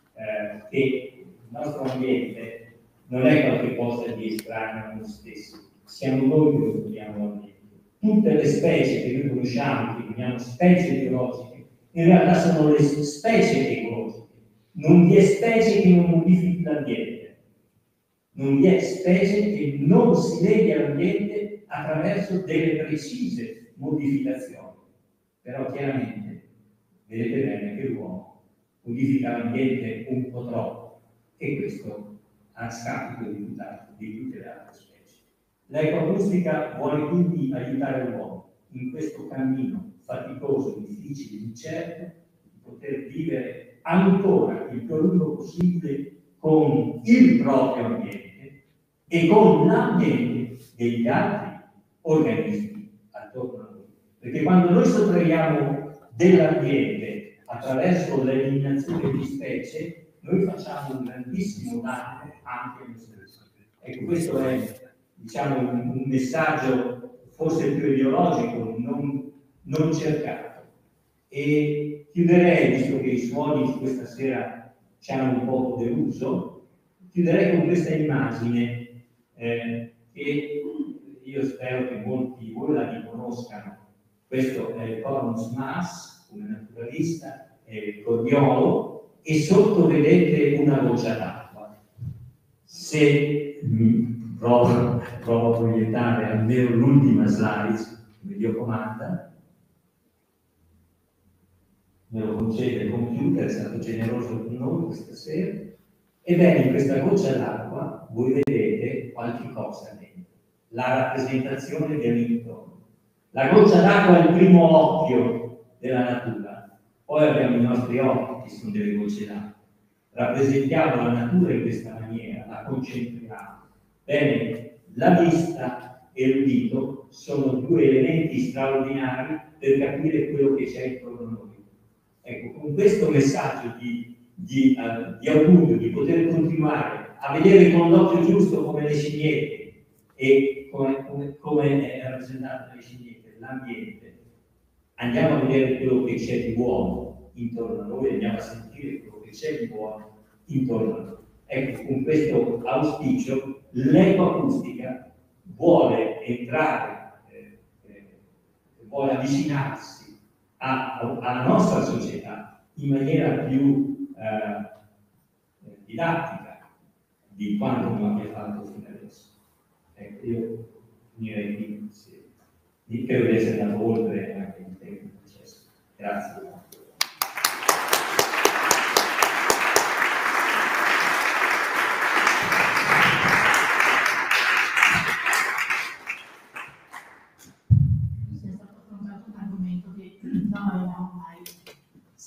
che il nostro ambiente non è qualcosa di estraneo a noi stessi, siamo noi che lo dobbiamo l'ambiente. Tutte le specie che noi conosciamo, che chiamiamo specie biologiche, in realtà sono le specie ecologiche. Non vi è specie che non modifichi l'ambiente, non vi è specie che non si leghi all'ambiente attraverso delle precise modificazioni. Però chiaramente vedete bene che l'uomo modifica l'ambiente un po' troppo e questo a scapito di tutte le altre specie. L'ecoacustica vuole quindi aiutare l'uomo in questo cammino faticoso, difficile, incerto, di poter vivere ancora il più a lungo possibile con il proprio ambiente e con l'ambiente degli altri organismi attorno a noi. Perché quando noi sottraiamo dell'ambiente attraverso l'eliminazione di specie, noi facciamo un grandissimo danno anche a noi stessi. Ecco, questo è un messaggio forse più ideologico, non cercato. E chiuderei, visto che i suoni di questa sera ci hanno un po' deluso, chiuderei con questa immagine che io spero che molti di voi la riconoscano. Questo è il Cornus Mars, come naturalista, è il cordiolo, e sotto vedete una goccia d'acqua. Se provo a proiettare almeno l'ultima slide, come Dio comanda, me lo concede il computer, è stato generoso con noi questa sera. Ebbene, in questa goccia d'acqua voi vedete qualche cosa dentro, la rappresentazione dell'intorno. La goccia d'acqua è il primo occhio della natura, poi abbiamo i nostri occhi che sono delle gocce d'acqua. Rappresentiamo la natura in questa maniera, la concentriamo. Bene, la vista e l'udito sono 2 elementi straordinari per capire quello che c'è intorno a noi. Ecco, con questo messaggio di augurio, di poter continuare a vedere con l'occhio giusto come le scimmiette e come è rappresentato dalle scimmiette l'ambiente, andiamo a vedere quello che c'è di buono intorno a noi, andiamo a sentire quello che c'è di buono intorno a noi. Ecco, con questo auspicio l'ecoacustica vuole entrare, vuole avvicinarsi alla nostra società in maniera più didattica di quanto non abbia fatto fino adesso. Ecco, io finirei qui, credo di essere andato oltre anche il tempo processo. Grazie.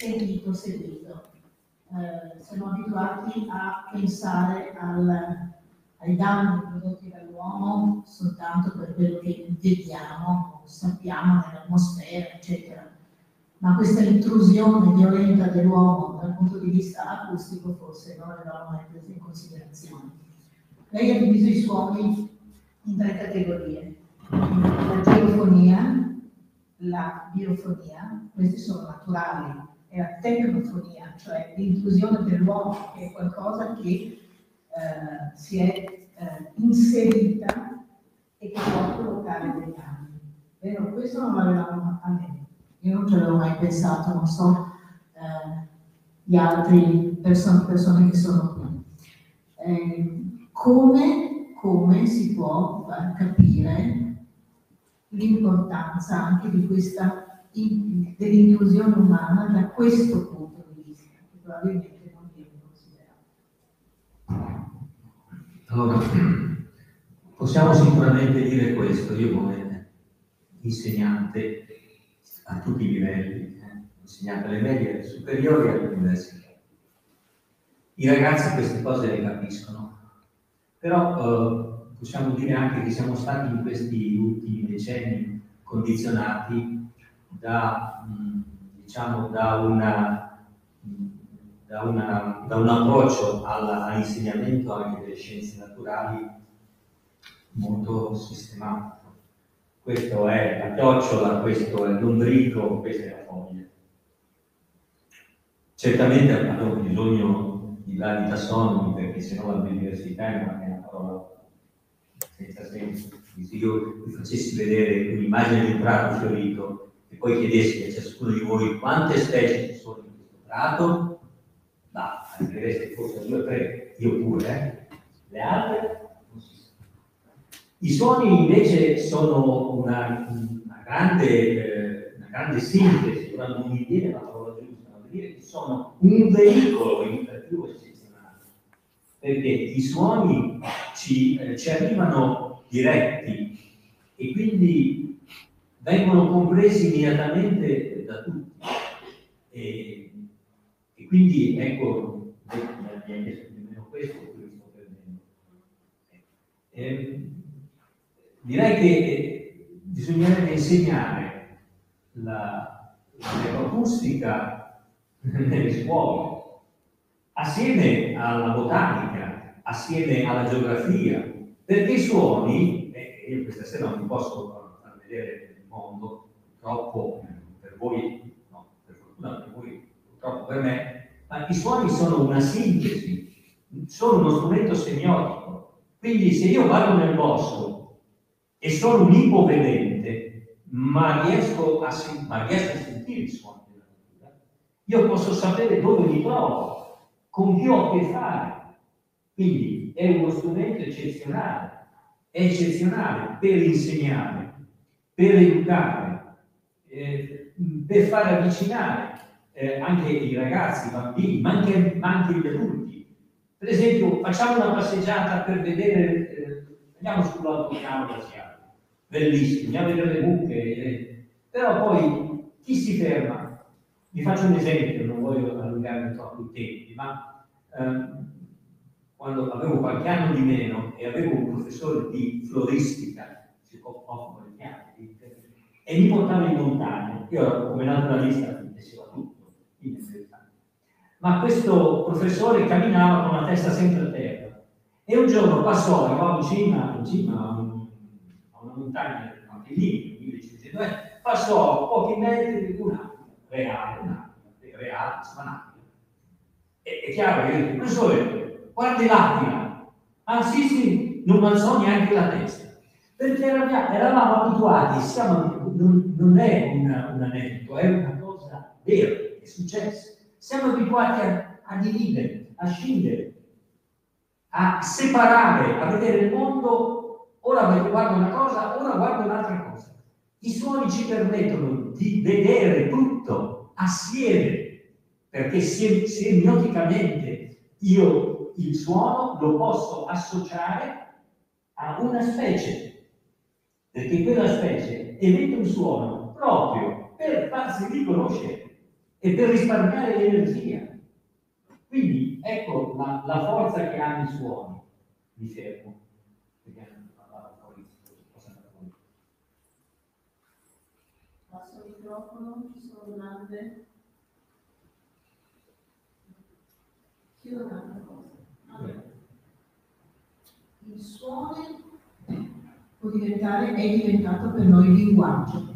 sentito, seguito. Siamo abituati a pensare ai danni prodotti dall'uomo soltanto per quello che vediamo, sappiamo nell'atmosfera, eccetera. Ma questa intrusione violenta dell'uomo dal punto di vista acustico forse non l'avevamo mai preso in considerazione. Lei ha diviso i suoni in 3 categorie: la geofonia, la biofonia, questi sono naturali, e la tecnofonia, cioè l'intrusione dell'uomo, che è qualcosa che si è inserita e che può provocare dei danni. Vero? Questo non l'avevamo a me. Io non ci avevo mai pensato, non so gli altri persone che sono qui. Come si può far capire l'importanza anche di questa dell'inclusione umana da questo punto di vista, che probabilmente non viene considerato. Allora, possiamo sicuramente dire questo, io come insegnante a tutti i livelli, insegnante alle medie, alle superiori e all'università. I ragazzi queste cose le capiscono, però possiamo dire anche che siamo stati in questi ultimi decenni condizionati da un approccio all'insegnamento anche delle scienze naturali molto sistematico. Questo è la chiocciola, questo è l'ombrico, questa è la foglia. Certamente abbiamo bisogno di vari tassonomi, perché sennò la biodiversità è una parola senza senso. Se io vi facessi vedere un'immagine di un prato fiorito e poi chiedessi a ciascuno di voi quante specie ci sono in questo prato, arrivereste forse a 2 o 3, io pure, le altre non si sa. I suoni invece sono una grande sintesi, non mi viene la parola giusta, ma dire che sono un veicolo educativo eccezionale, perché i suoni ci arrivano diretti e quindi vengono compresi immediatamente da tutti. E quindi ecco, nemmeno questo qui sto perdendo. Direi che bisognerebbe insegnare l'ecoacustica nelle scuole, assieme alla botanica, assieme alla geografia, perché i suoni, io questa sera non vi posso far vedere il mondo, purtroppo per voi, no, per fortuna per voi, purtroppo per me, ma i suoni sono una sintesi, sono uno strumento semiotico. Quindi se io vado nel bosco e sono un ipovedente, ma riesco a sentire i suoni della natura, io posso sapere dove mi trovo, con chi ho a che fare. Quindi è uno strumento eccezionale, è eccezionale per insegnare, per educare, per far avvicinare anche i ragazzi, i bambini, ma anche gli adulti. Per esempio, facciamo una passeggiata per vedere, andiamo sull'altopiano brasiliano, bellissimo, andiamo a vedere le mucche, però poi chi si ferma? Vi faccio un esempio, non voglio allungarmi troppo i tempi, ma quando avevo qualche anno di meno e avevo un professore di floristica, si occupa di piante, e mi portava in montagna, io ero come naturalista, mi piaceva tutto, ma questo professore camminava con la testa sempre a terra e un giorno passò, arrivava in cima a una montagna, anche lì, 1500 metri, passò a pochi metri di un'aquila, reale, insomma un'aquila. È chiaro che io dico, professore, guardi l'aquila. Ah sì, non alzò neanche la testa, perché eravamo abituati, non è un aneddoto, è una cosa vera, è successa. Siamo abituati a dividere, a scindere, a separare, a vedere il mondo, ora guardo una cosa, ora guardo un'altra cosa. I suoni ci permettono di vedere tutto assieme, perché semioticamente io il suono lo posso associare a una specie, perché quella specie emette un suono proprio per farsi riconoscere. e per risparmiare l'energia. Quindi ecco la forza che hanno i suoni. Mi fermo, perché non parlavo fuori. Passo il microfono, ci sono domande? Chiedo un'altra cosa. Allora, il suono è diventato per noi linguaggio.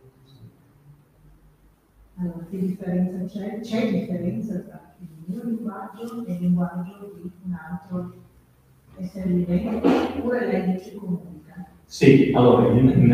Allora, che differenza c'è? C'è differenza tra il mio linguaggio e il linguaggio di un altro essere vivente? Oppure lei dice comunica? Sì, allora,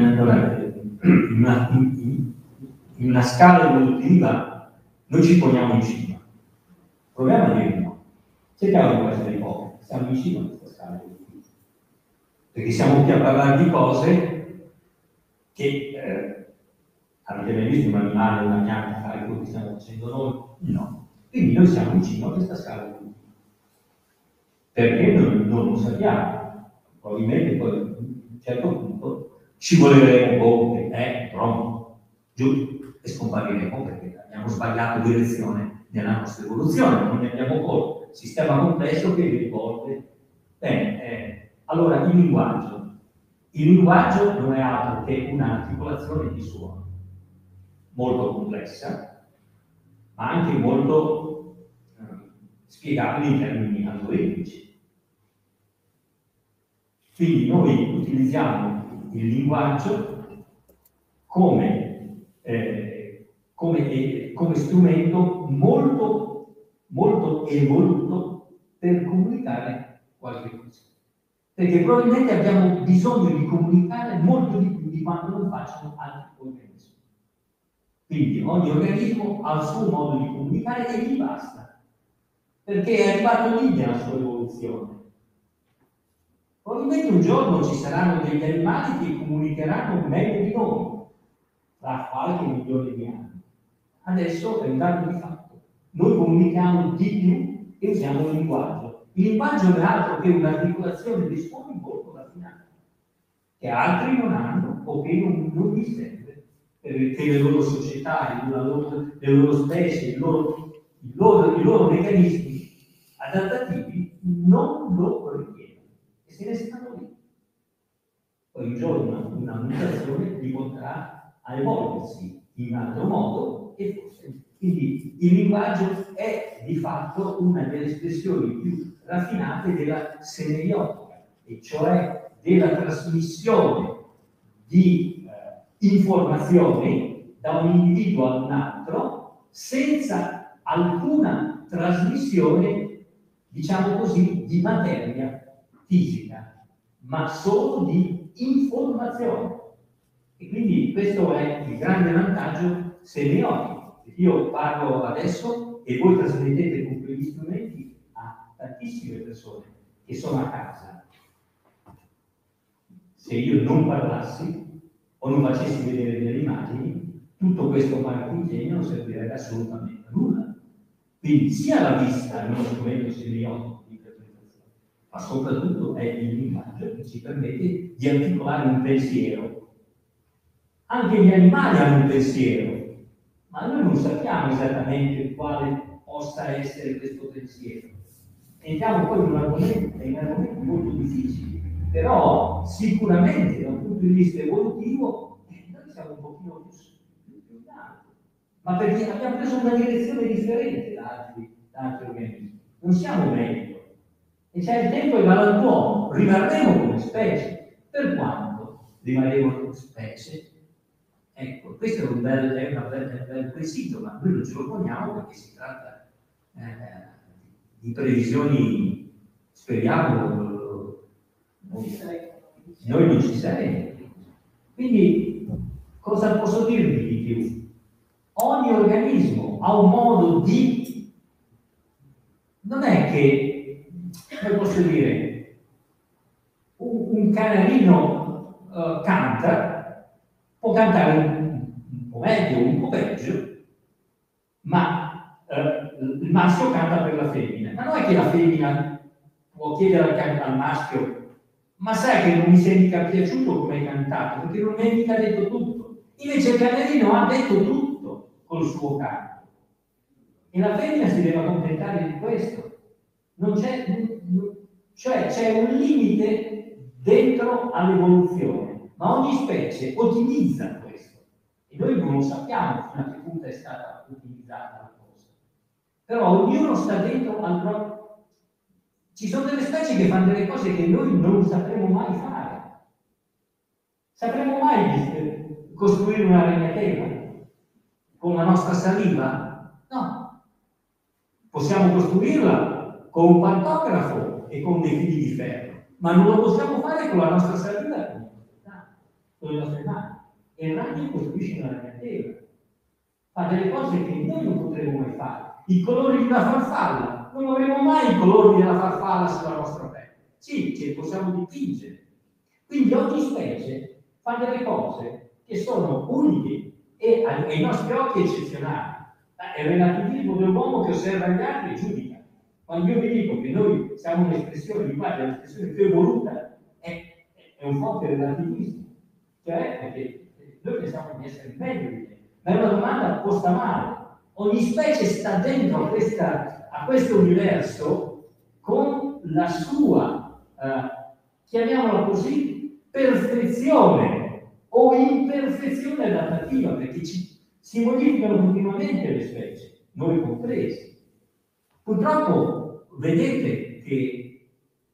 in una scala evolutiva noi ci poniamo in cima. Proviamo a dire no. Cerchiamo di essere ipocriti, siamo in cima a questa scala evolutiva. Perché siamo qui a parlare di cose che avete mai visto un animale, una pianta fare quello che stiamo facendo noi? No. Quindi noi siamo in cima a questa scala evolutiva. Perché non lo sappiamo. Probabilmente poi a un certo punto ci voleremo pronto, giù, e scompariremo perché abbiamo sbagliato direzione nella nostra evoluzione, non ne abbiamo colto. Sistema complesso che rivolge. Bene, allora il linguaggio. Il linguaggio non è altro che un'articolazione di suono, molto complessa, ma anche molto spiegabile in termini algoritmici. Quindi noi utilizziamo il linguaggio come strumento molto evoluto per comunicare qualche cosa. Perché probabilmente abbiamo bisogno di comunicare molto di più di quanto non facciano altri organismi. Quindi ogni organismo ha il suo modo di comunicare e gli basta, perché è arrivato lì nella sua evoluzione. Probabilmente un giorno ci saranno degli animali che comunicheranno meglio di noi, tra qualche milione di anni. Adesso è un dato di fatto. Noi comunichiamo di più e usiamo il linguaggio. Il linguaggio non è altro che un'articolazione di suoni molto raffinati, che altri non hanno o che non gli serve, perché le loro società, le loro specie, i loro meccanismi adattativi non lo richiedono e se ne stanno lì. Poi un giorno una mutazione li porterà a evolversi in un altro modo e forse. Quindi il linguaggio è di fatto una delle espressioni più raffinate della semeiotica, e cioè della trasmissione di informazioni da un individuo ad un altro senza alcuna trasmissione, diciamo così, di materia fisica, ma solo di informazione. E quindi questo è il grande vantaggio semiotico. Io parlo adesso e voi trasmettete con quegli strumenti a tantissime persone che sono a casa. Se io non parlassi o non facessi vedere delle immagini, tutto questo marchingegno non servirebbe assolutamente a nulla. Quindi sia la vista è uno strumento semiotico di interpretazione, ma soprattutto è il linguaggio che ci permette di articolare un pensiero. Anche gli animali hanno un pensiero, ma noi non sappiamo esattamente quale possa essere questo pensiero. Entriamo poi in argomenti molto difficili, però sicuramente da un punto di vista evolutivo noi siamo un pochino più in alto, ma perché abbiamo preso una direzione differente da altri organismi. Non siamo meglio. E c'è il tempo e va dall'uomo, rimarremo come specie. Per quanto rimarremo come specie? Ecco, questo è un bel quesito, ma noi non ce lo poniamo perché si tratta di previsioni, speriamo, noi non ci saremo. Quindi, cosa posso dirvi di più? Ogni organismo ha un modo di... Non è che, come posso dire, un canarino canta, può cantare un po' meglio, un po' peggio, ma il maschio canta per la femmina. Ma non è che la femmina può chiedere al maschio: ma sai che non mi sei mica piaciuto come hai cantato, perché non mi hai mica detto tutto. Invece il canarino ha detto tutto col suo canto. E la femmina si deve accontentare di questo. Non c'è, cioè c'è un limite dentro all'evoluzione, ma ogni specie ottimizza questo. E noi non lo sappiamo fino a che punto è stata ottimizzata la cosa. Però ognuno sta dentro al proprio. Ci sono delle specie che fanno delle cose che noi non sapremo mai fare. Sapremo mai costruire una ragnatela con la nostra saliva? No. Possiamo costruirla con un pantografo e con dei fili di ferro, ma non lo possiamo fare con la nostra saliva, con le nostre mani. E il ragno costruisce una ragnatela. Fa delle cose che noi non potremo mai fare. I colori di una farfalla. Non avremo mai i colori della farfalla sulla nostra pelle. Sì, ce li possiamo dipingere. Quindi ogni specie fa delle cose che sono uniche e ai nostri occhi eccezionali. È il relativismo dell'uomo che osserva gli altri e giudica. Quando io vi dico che noi siamo un'espressione di guardia, un'espressione più evoluta, è un forte relativismo. Cioè, perché noi pensiamo di essere meglio di te. Ma è una domanda posta male. Ogni specie sta dentro a questo universo con la sua, chiamiamola così, perfezione o imperfezione adattativa, perché si modificano continuamente le specie, noi compresi. Purtroppo vedete che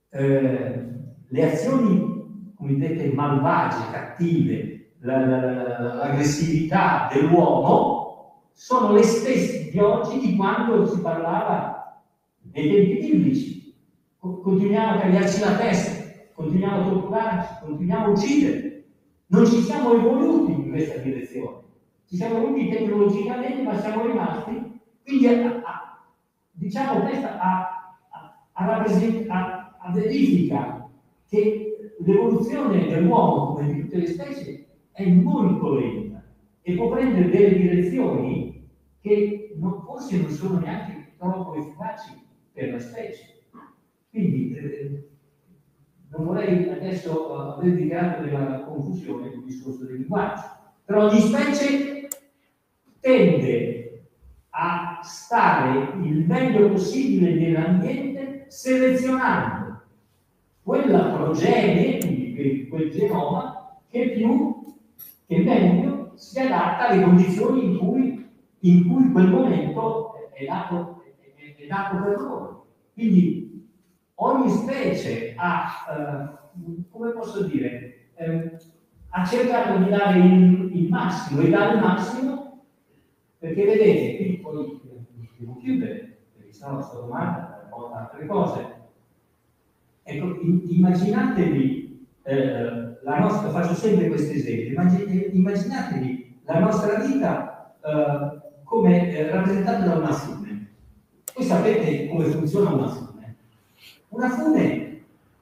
le azioni, come dite, malvagie, cattive, l'aggressività dell'uomo sono le stesse di oggi di quando si parlava nei tempi biblici. Continuiamo a tagliarci la testa, continuiamo a torturarci, continuiamo a uccidere. Non ci siamo evoluti in questa direzione. Ci siamo evoluti tecnologicamente, ma siamo rimasti, quindi diciamo questa a verifica che l'evoluzione dell'uomo, come di tutte le specie, è molto lenta e può prendere delle direzioni che forse non sono neanche troppo efficaci per la specie. Quindi non vorrei adesso aver dichiarato della confusione del discorso del linguaggio, però ogni specie tende a stare il meglio possibile nell'ambiente selezionando quella progenie, quindi quel genoma che meglio si adatta alle condizioni in cui quel momento è dato per loro. Quindi ogni specie ha, come posso dire, ha cercato di dare il massimo e dare il massimo, perché vedete, qui poi devo chiudere, perché sennò la sua domanda porta altre cose. Ecco, immaginatevi la nostra, faccio sempre questo esempio, immaginatevi la nostra vita come rappresentata da una fune. Voi sapete come funziona una fune? Una fune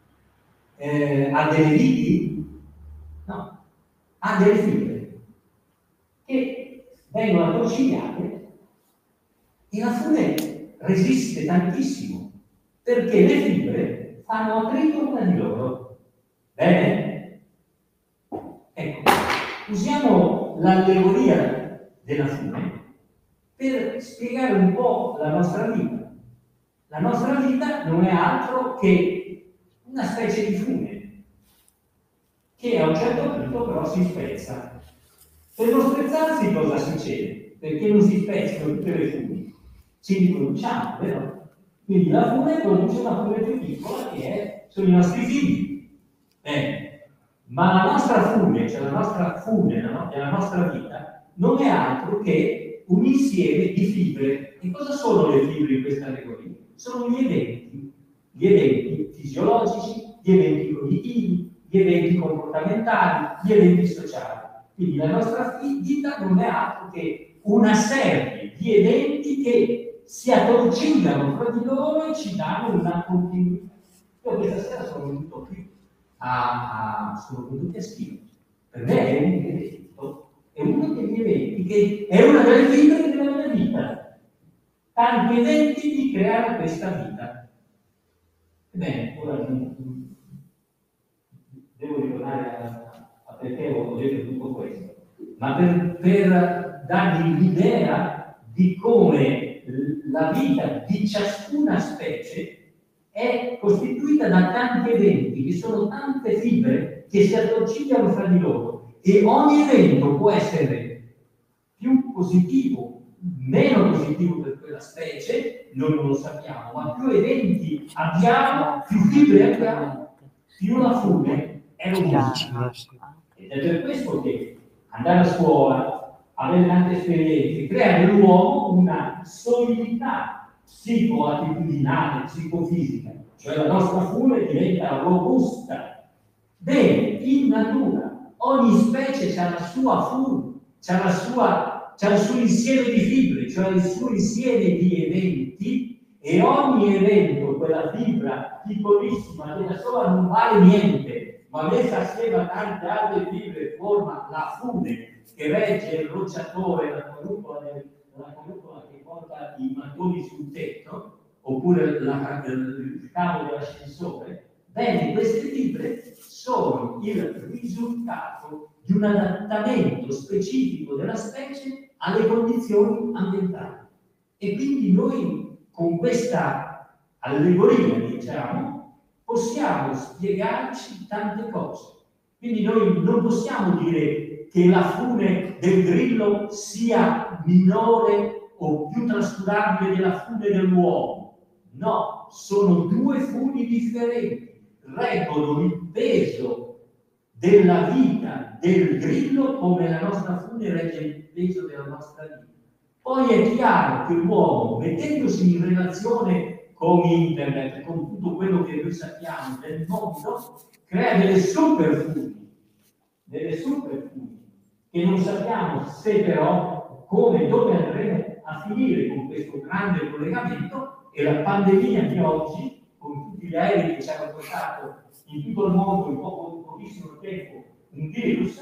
ha delle viti? No, ha delle fibre che vengono attorcigliate e la fune resiste tantissimo perché le fibre fanno attrito tra di loro. Bene? Ecco, usiamo l'allegoria della fune per spiegare un po' la nostra vita. La nostra vita non è altro che una specie di fune che a un certo punto però si spezza. Per non spezzarsi cosa succede? Perché non si spezzano tutte le funi? Ci riproduciamo, vero? Quindi la fune produce una fune più piccola che sono i nostri figli. Bene. Ma la nostra fune, cioè la nostra fune della nostra vita, non è altro che un insieme di fibre. E cosa sono le fibre in questa allegoria? Sono gli eventi fisiologici, gli eventi cognitivi, gli eventi comportamentali, gli eventi sociali. Quindi la nostra vita non è altro che una serie di eventi che si attorcigliano fra di loro e ci danno una continuità. Io questa sera sono venuto qui sono venuti a Schio. Per me è un evento, è uno degli eventi che è una delle fibre della mia vita. Tanti eventi di creare questa vita. Bene, ora devo ritornare a perché ho detto tutto questo, ma per darvi l'idea di come la vita di ciascuna specie è costituita da tanti eventi, che sono tante fibre che si attorcigliano fra di loro, e ogni evento può essere più positivo, meno positivo per quella specie, noi non lo sappiamo, ma più eventi abbiamo, più fibre abbiamo, più la fune è robusta. Ed è per questo che andare a scuola, avere tante esperienze, crea nell'uomo una solidità psicoattitudinale, psicofisica, cioè la nostra fune diventa robusta. Bene, in natura ogni specie ha la sua fune, c'ha il suo insieme di fibre, cioè il suo insieme di eventi, e ogni evento, quella fibra piccolissima che da sola non vale niente, ma messa assieme a tante altre fibre forma la fune che regge il rocciatore, la carrucola che porta i mattoni sul tetto, oppure il cavo dell'ascensore. Bene, queste fibre sono il risultato di un adattamento specifico della specie alle condizioni ambientali. E quindi noi, con questa allegoria, diciamo, possiamo spiegarci tante cose. Quindi noi non possiamo dire che la fune del grillo sia minore o più trascurabile della fune dell'uomo. No, sono due funi differenti, reggono il peso della vita del grillo come la nostra fune regge il peso della nostra vita. Poi è chiaro che l'uomo, mettendosi in relazione con internet, con tutto quello che noi sappiamo del mondo, crea delle superfuni, che non sappiamo se però come e dove andremo a finire con questo grande collegamento. E la pandemia di oggi, con tutti gli aerei che ci hanno portato in tutto il mondo in pochissimo tempo un virus,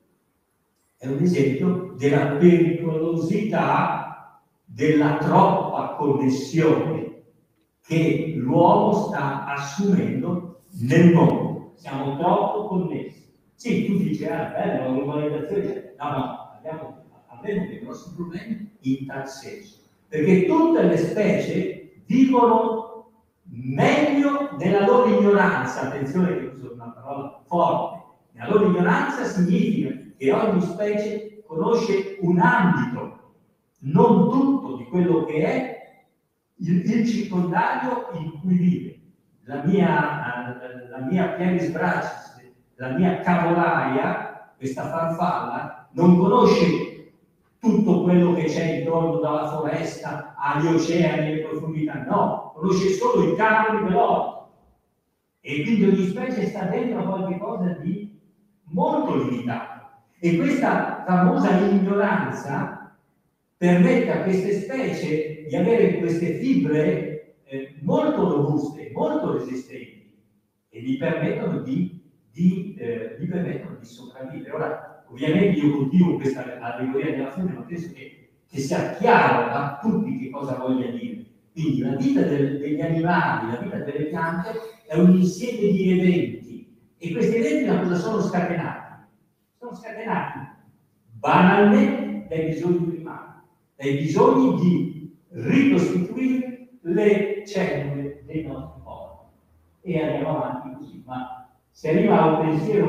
è un esempio della pericolosità della troppa connessione che l'uomo sta assumendo nel mondo. Siamo troppo connessi. Sì, tu dici, bella la globalizzazione. No, abbiamo dei grossi problemi in tal senso. Perché tutte le specie vivono meglio nella loro ignoranza. Attenzione che uso una parola forte. La loro ignoranza significa che ogni specie conosce un ambito, non tutto di quello che è il circondario in cui vive. La mia Pieris Bracis, la mia cavolaia, questa farfalla, non conosce tutto quello che c'è intorno dalla foresta agli oceani e alle profondità, no, conosce solo i cavoli dell'orto. E quindi ogni specie sta dentro a qualche cosa di molto limitato. E questa famosa ignoranza permette a queste specie di avere queste fibre molto robuste, molto resistenti, e gli permettono di sopravvivere. Ora, ovviamente io continuo questa allegoria della fune, ma penso che sia chiaro a tutti che cosa voglia dire. Quindi la vita degli animali, la vita delle piante è un insieme di eventi, e questi eventi da cosa sono scatenati? Sono scatenati banalmente dai bisogni primari, dai bisogni di ricostituire le cellule dei nostri corpi. E andiamo avanti così, ma si arriva a un pensiero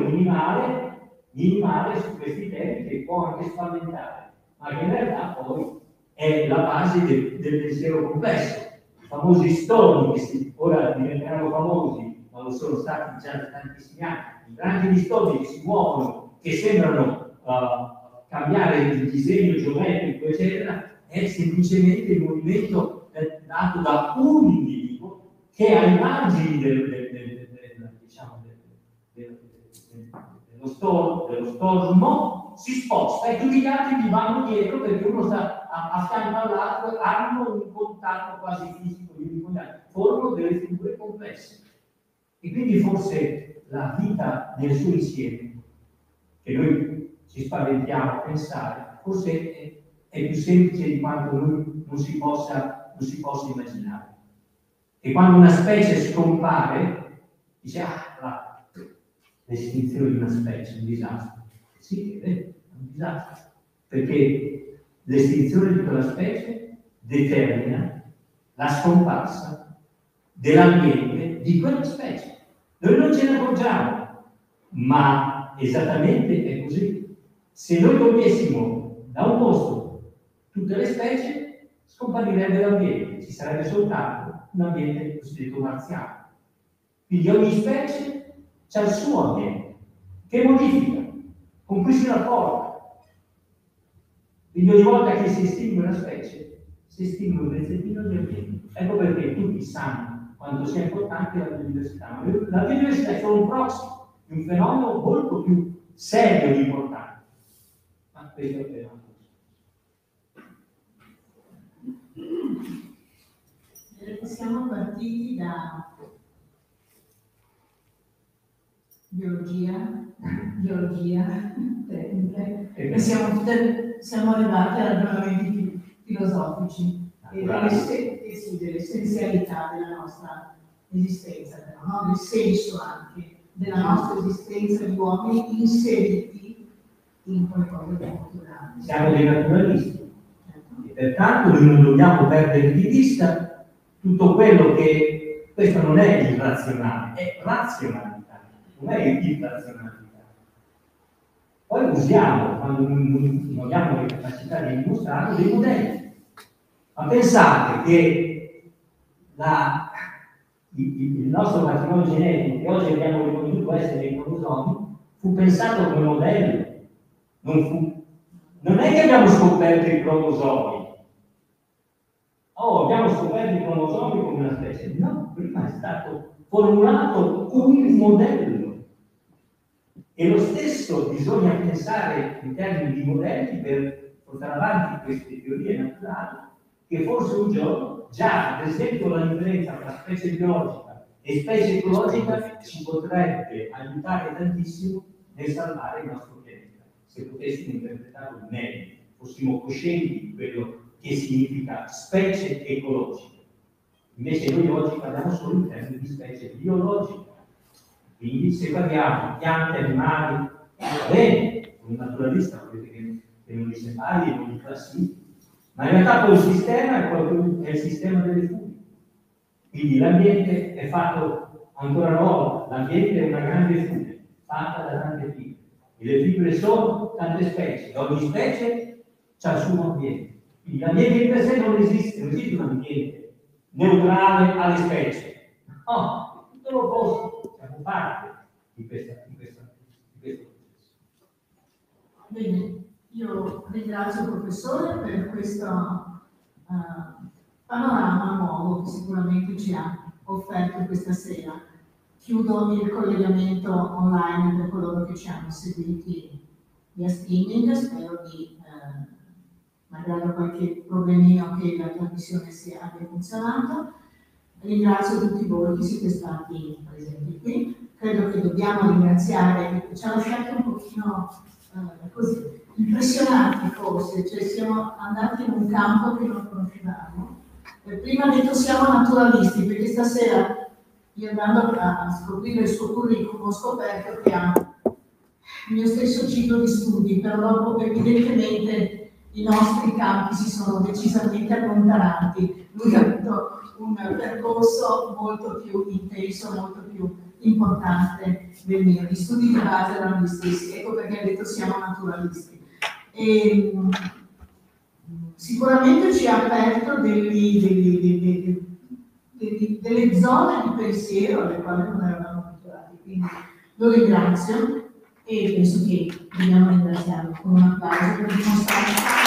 minimale su questi temi che può anche spaventare, ma che in realtà poi è la base del pensiero complesso. I famosi stoni, che ora diventeranno famosi, ma lo sono stati già da tantissimi anni, i grandi stoni che si muovono, che sembrano cambiare il disegno geometrico, eccetera, è semplicemente il movimento dato da un individuo che ai margini dello stormo si sposta, e tutti gli altri gli vanno dietro, perché uno sta a fianco all'altro, hanno un contatto quasi fisico gli uni con gli altri, formano delle figure complesse. E quindi forse la vita nel suo insieme, che noi ci spaventiamo a pensare, forse è più semplice di quanto noi non si possa immaginare. E quando una specie scompare, dice, l'estinzione di una specie è un disastro. Sì, è un disastro, perché l'estinzione di quella specie determina la scomparsa dell'ambiente di quella specie. Noi non ce ne accorgiamo, ma esattamente è così. Se noi togliessimo da un posto tutte le specie, scomparirebbe l'ambiente, ci sarebbe soltanto un ambiente cosiddetto marziano. Quindi ogni specie ha il suo ambiente, che modifica, con cui si rapporta. Quindi ogni volta che si estingue una specie, si estingue un pezzettino di ambiente. Ecco perché tutti sanno quanto sia importante la biodiversità. Ma la biodiversità è solo un prossimo, un fenomeno molto più serio e importante. Ma questo è il fenomeno. Siamo partiti da biologia, tecniche, e siamo arrivati a ragionamenti filosofici e dell'essenzialità della nostra esistenza, no? Del senso anche della nostra esistenza di uomini inseriti in qualcosa di naturale. Siamo dei naturalisti, e pertanto noi non dobbiamo perdere di vista tutto quello che, questo non è irrazionale, è razionalità, non è irrazionalità. Poi usiamo, quando non abbiamo le capacità di dimostrarlo, dei modelli. Ma pensate che il nostro patrimonio genetico, che oggi abbiamo riconosciuto essere dei cromosomi, fu pensato come modello. Non è che abbiamo scoperto i cromosomi. Abbiamo scoperto i cromosomi come una specie. No, prima è stato formulato un modello. E lo stesso bisogna pensare in termini di modelli per portare avanti queste teorie naturali, che forse un giorno, già ad esempio la differenza tra specie biologica e specie ecologica ci potrebbe aiutare tantissimo nel salvare il nostro pianeta, se potessimo interpretarlo meglio, fossimo coscienti di quello che significa specie ecologiche. Invece noi oggi parliamo solo in termini di specie biologiche. Quindi se parliamo di piante, animali, va bene, un naturalista volete che non li separi e non li classifichi, ma in realtà poi il sistema è il sistema delle fughe. Quindi l'ambiente è fatto, ancora una volta, l'ambiente è una grande fuga, fatta da tante fibre. E le fibre sono tante specie, e ogni specie ha il suo ambiente. Quindi l'ambiente in per sé non esiste un ambiente neutrale alle specie. No, tutto l'opposto, siamo parte di questo processo. Bene, io ringrazio il professore per questo panorama nuovo che sicuramente ci ha offerto questa sera. Chiudo il collegamento online per coloro che ci hanno seguiti via streaming, spero di magari qualche problemino che la trasmissione abbia funzionato. Ringrazio tutti voi che siete stati presenti qui. Credo che dobbiamo ringraziare, ci ha lasciato un pochino così impressionanti forse, cioè siamo andati in un campo che non conoscevamo. Prima ho detto siamo naturalisti, perché stasera, io andando a scoprire il suo curriculum, ho scoperto che ha il mio stesso ciclo di studi, però dopo evidentemente i nostri campi si sono decisamente allontanati. Lui ha avuto un percorso molto più intenso, molto più importante del mio. Gli studi di base erano gli stessi, ecco perché ha detto siamo naturalisti. E sicuramente ci ha aperto delle zone di pensiero alle quali non eravamo abituati, quindi lo ringrazio e penso che dobbiamo ringraziarlo con un applauso per dimostrare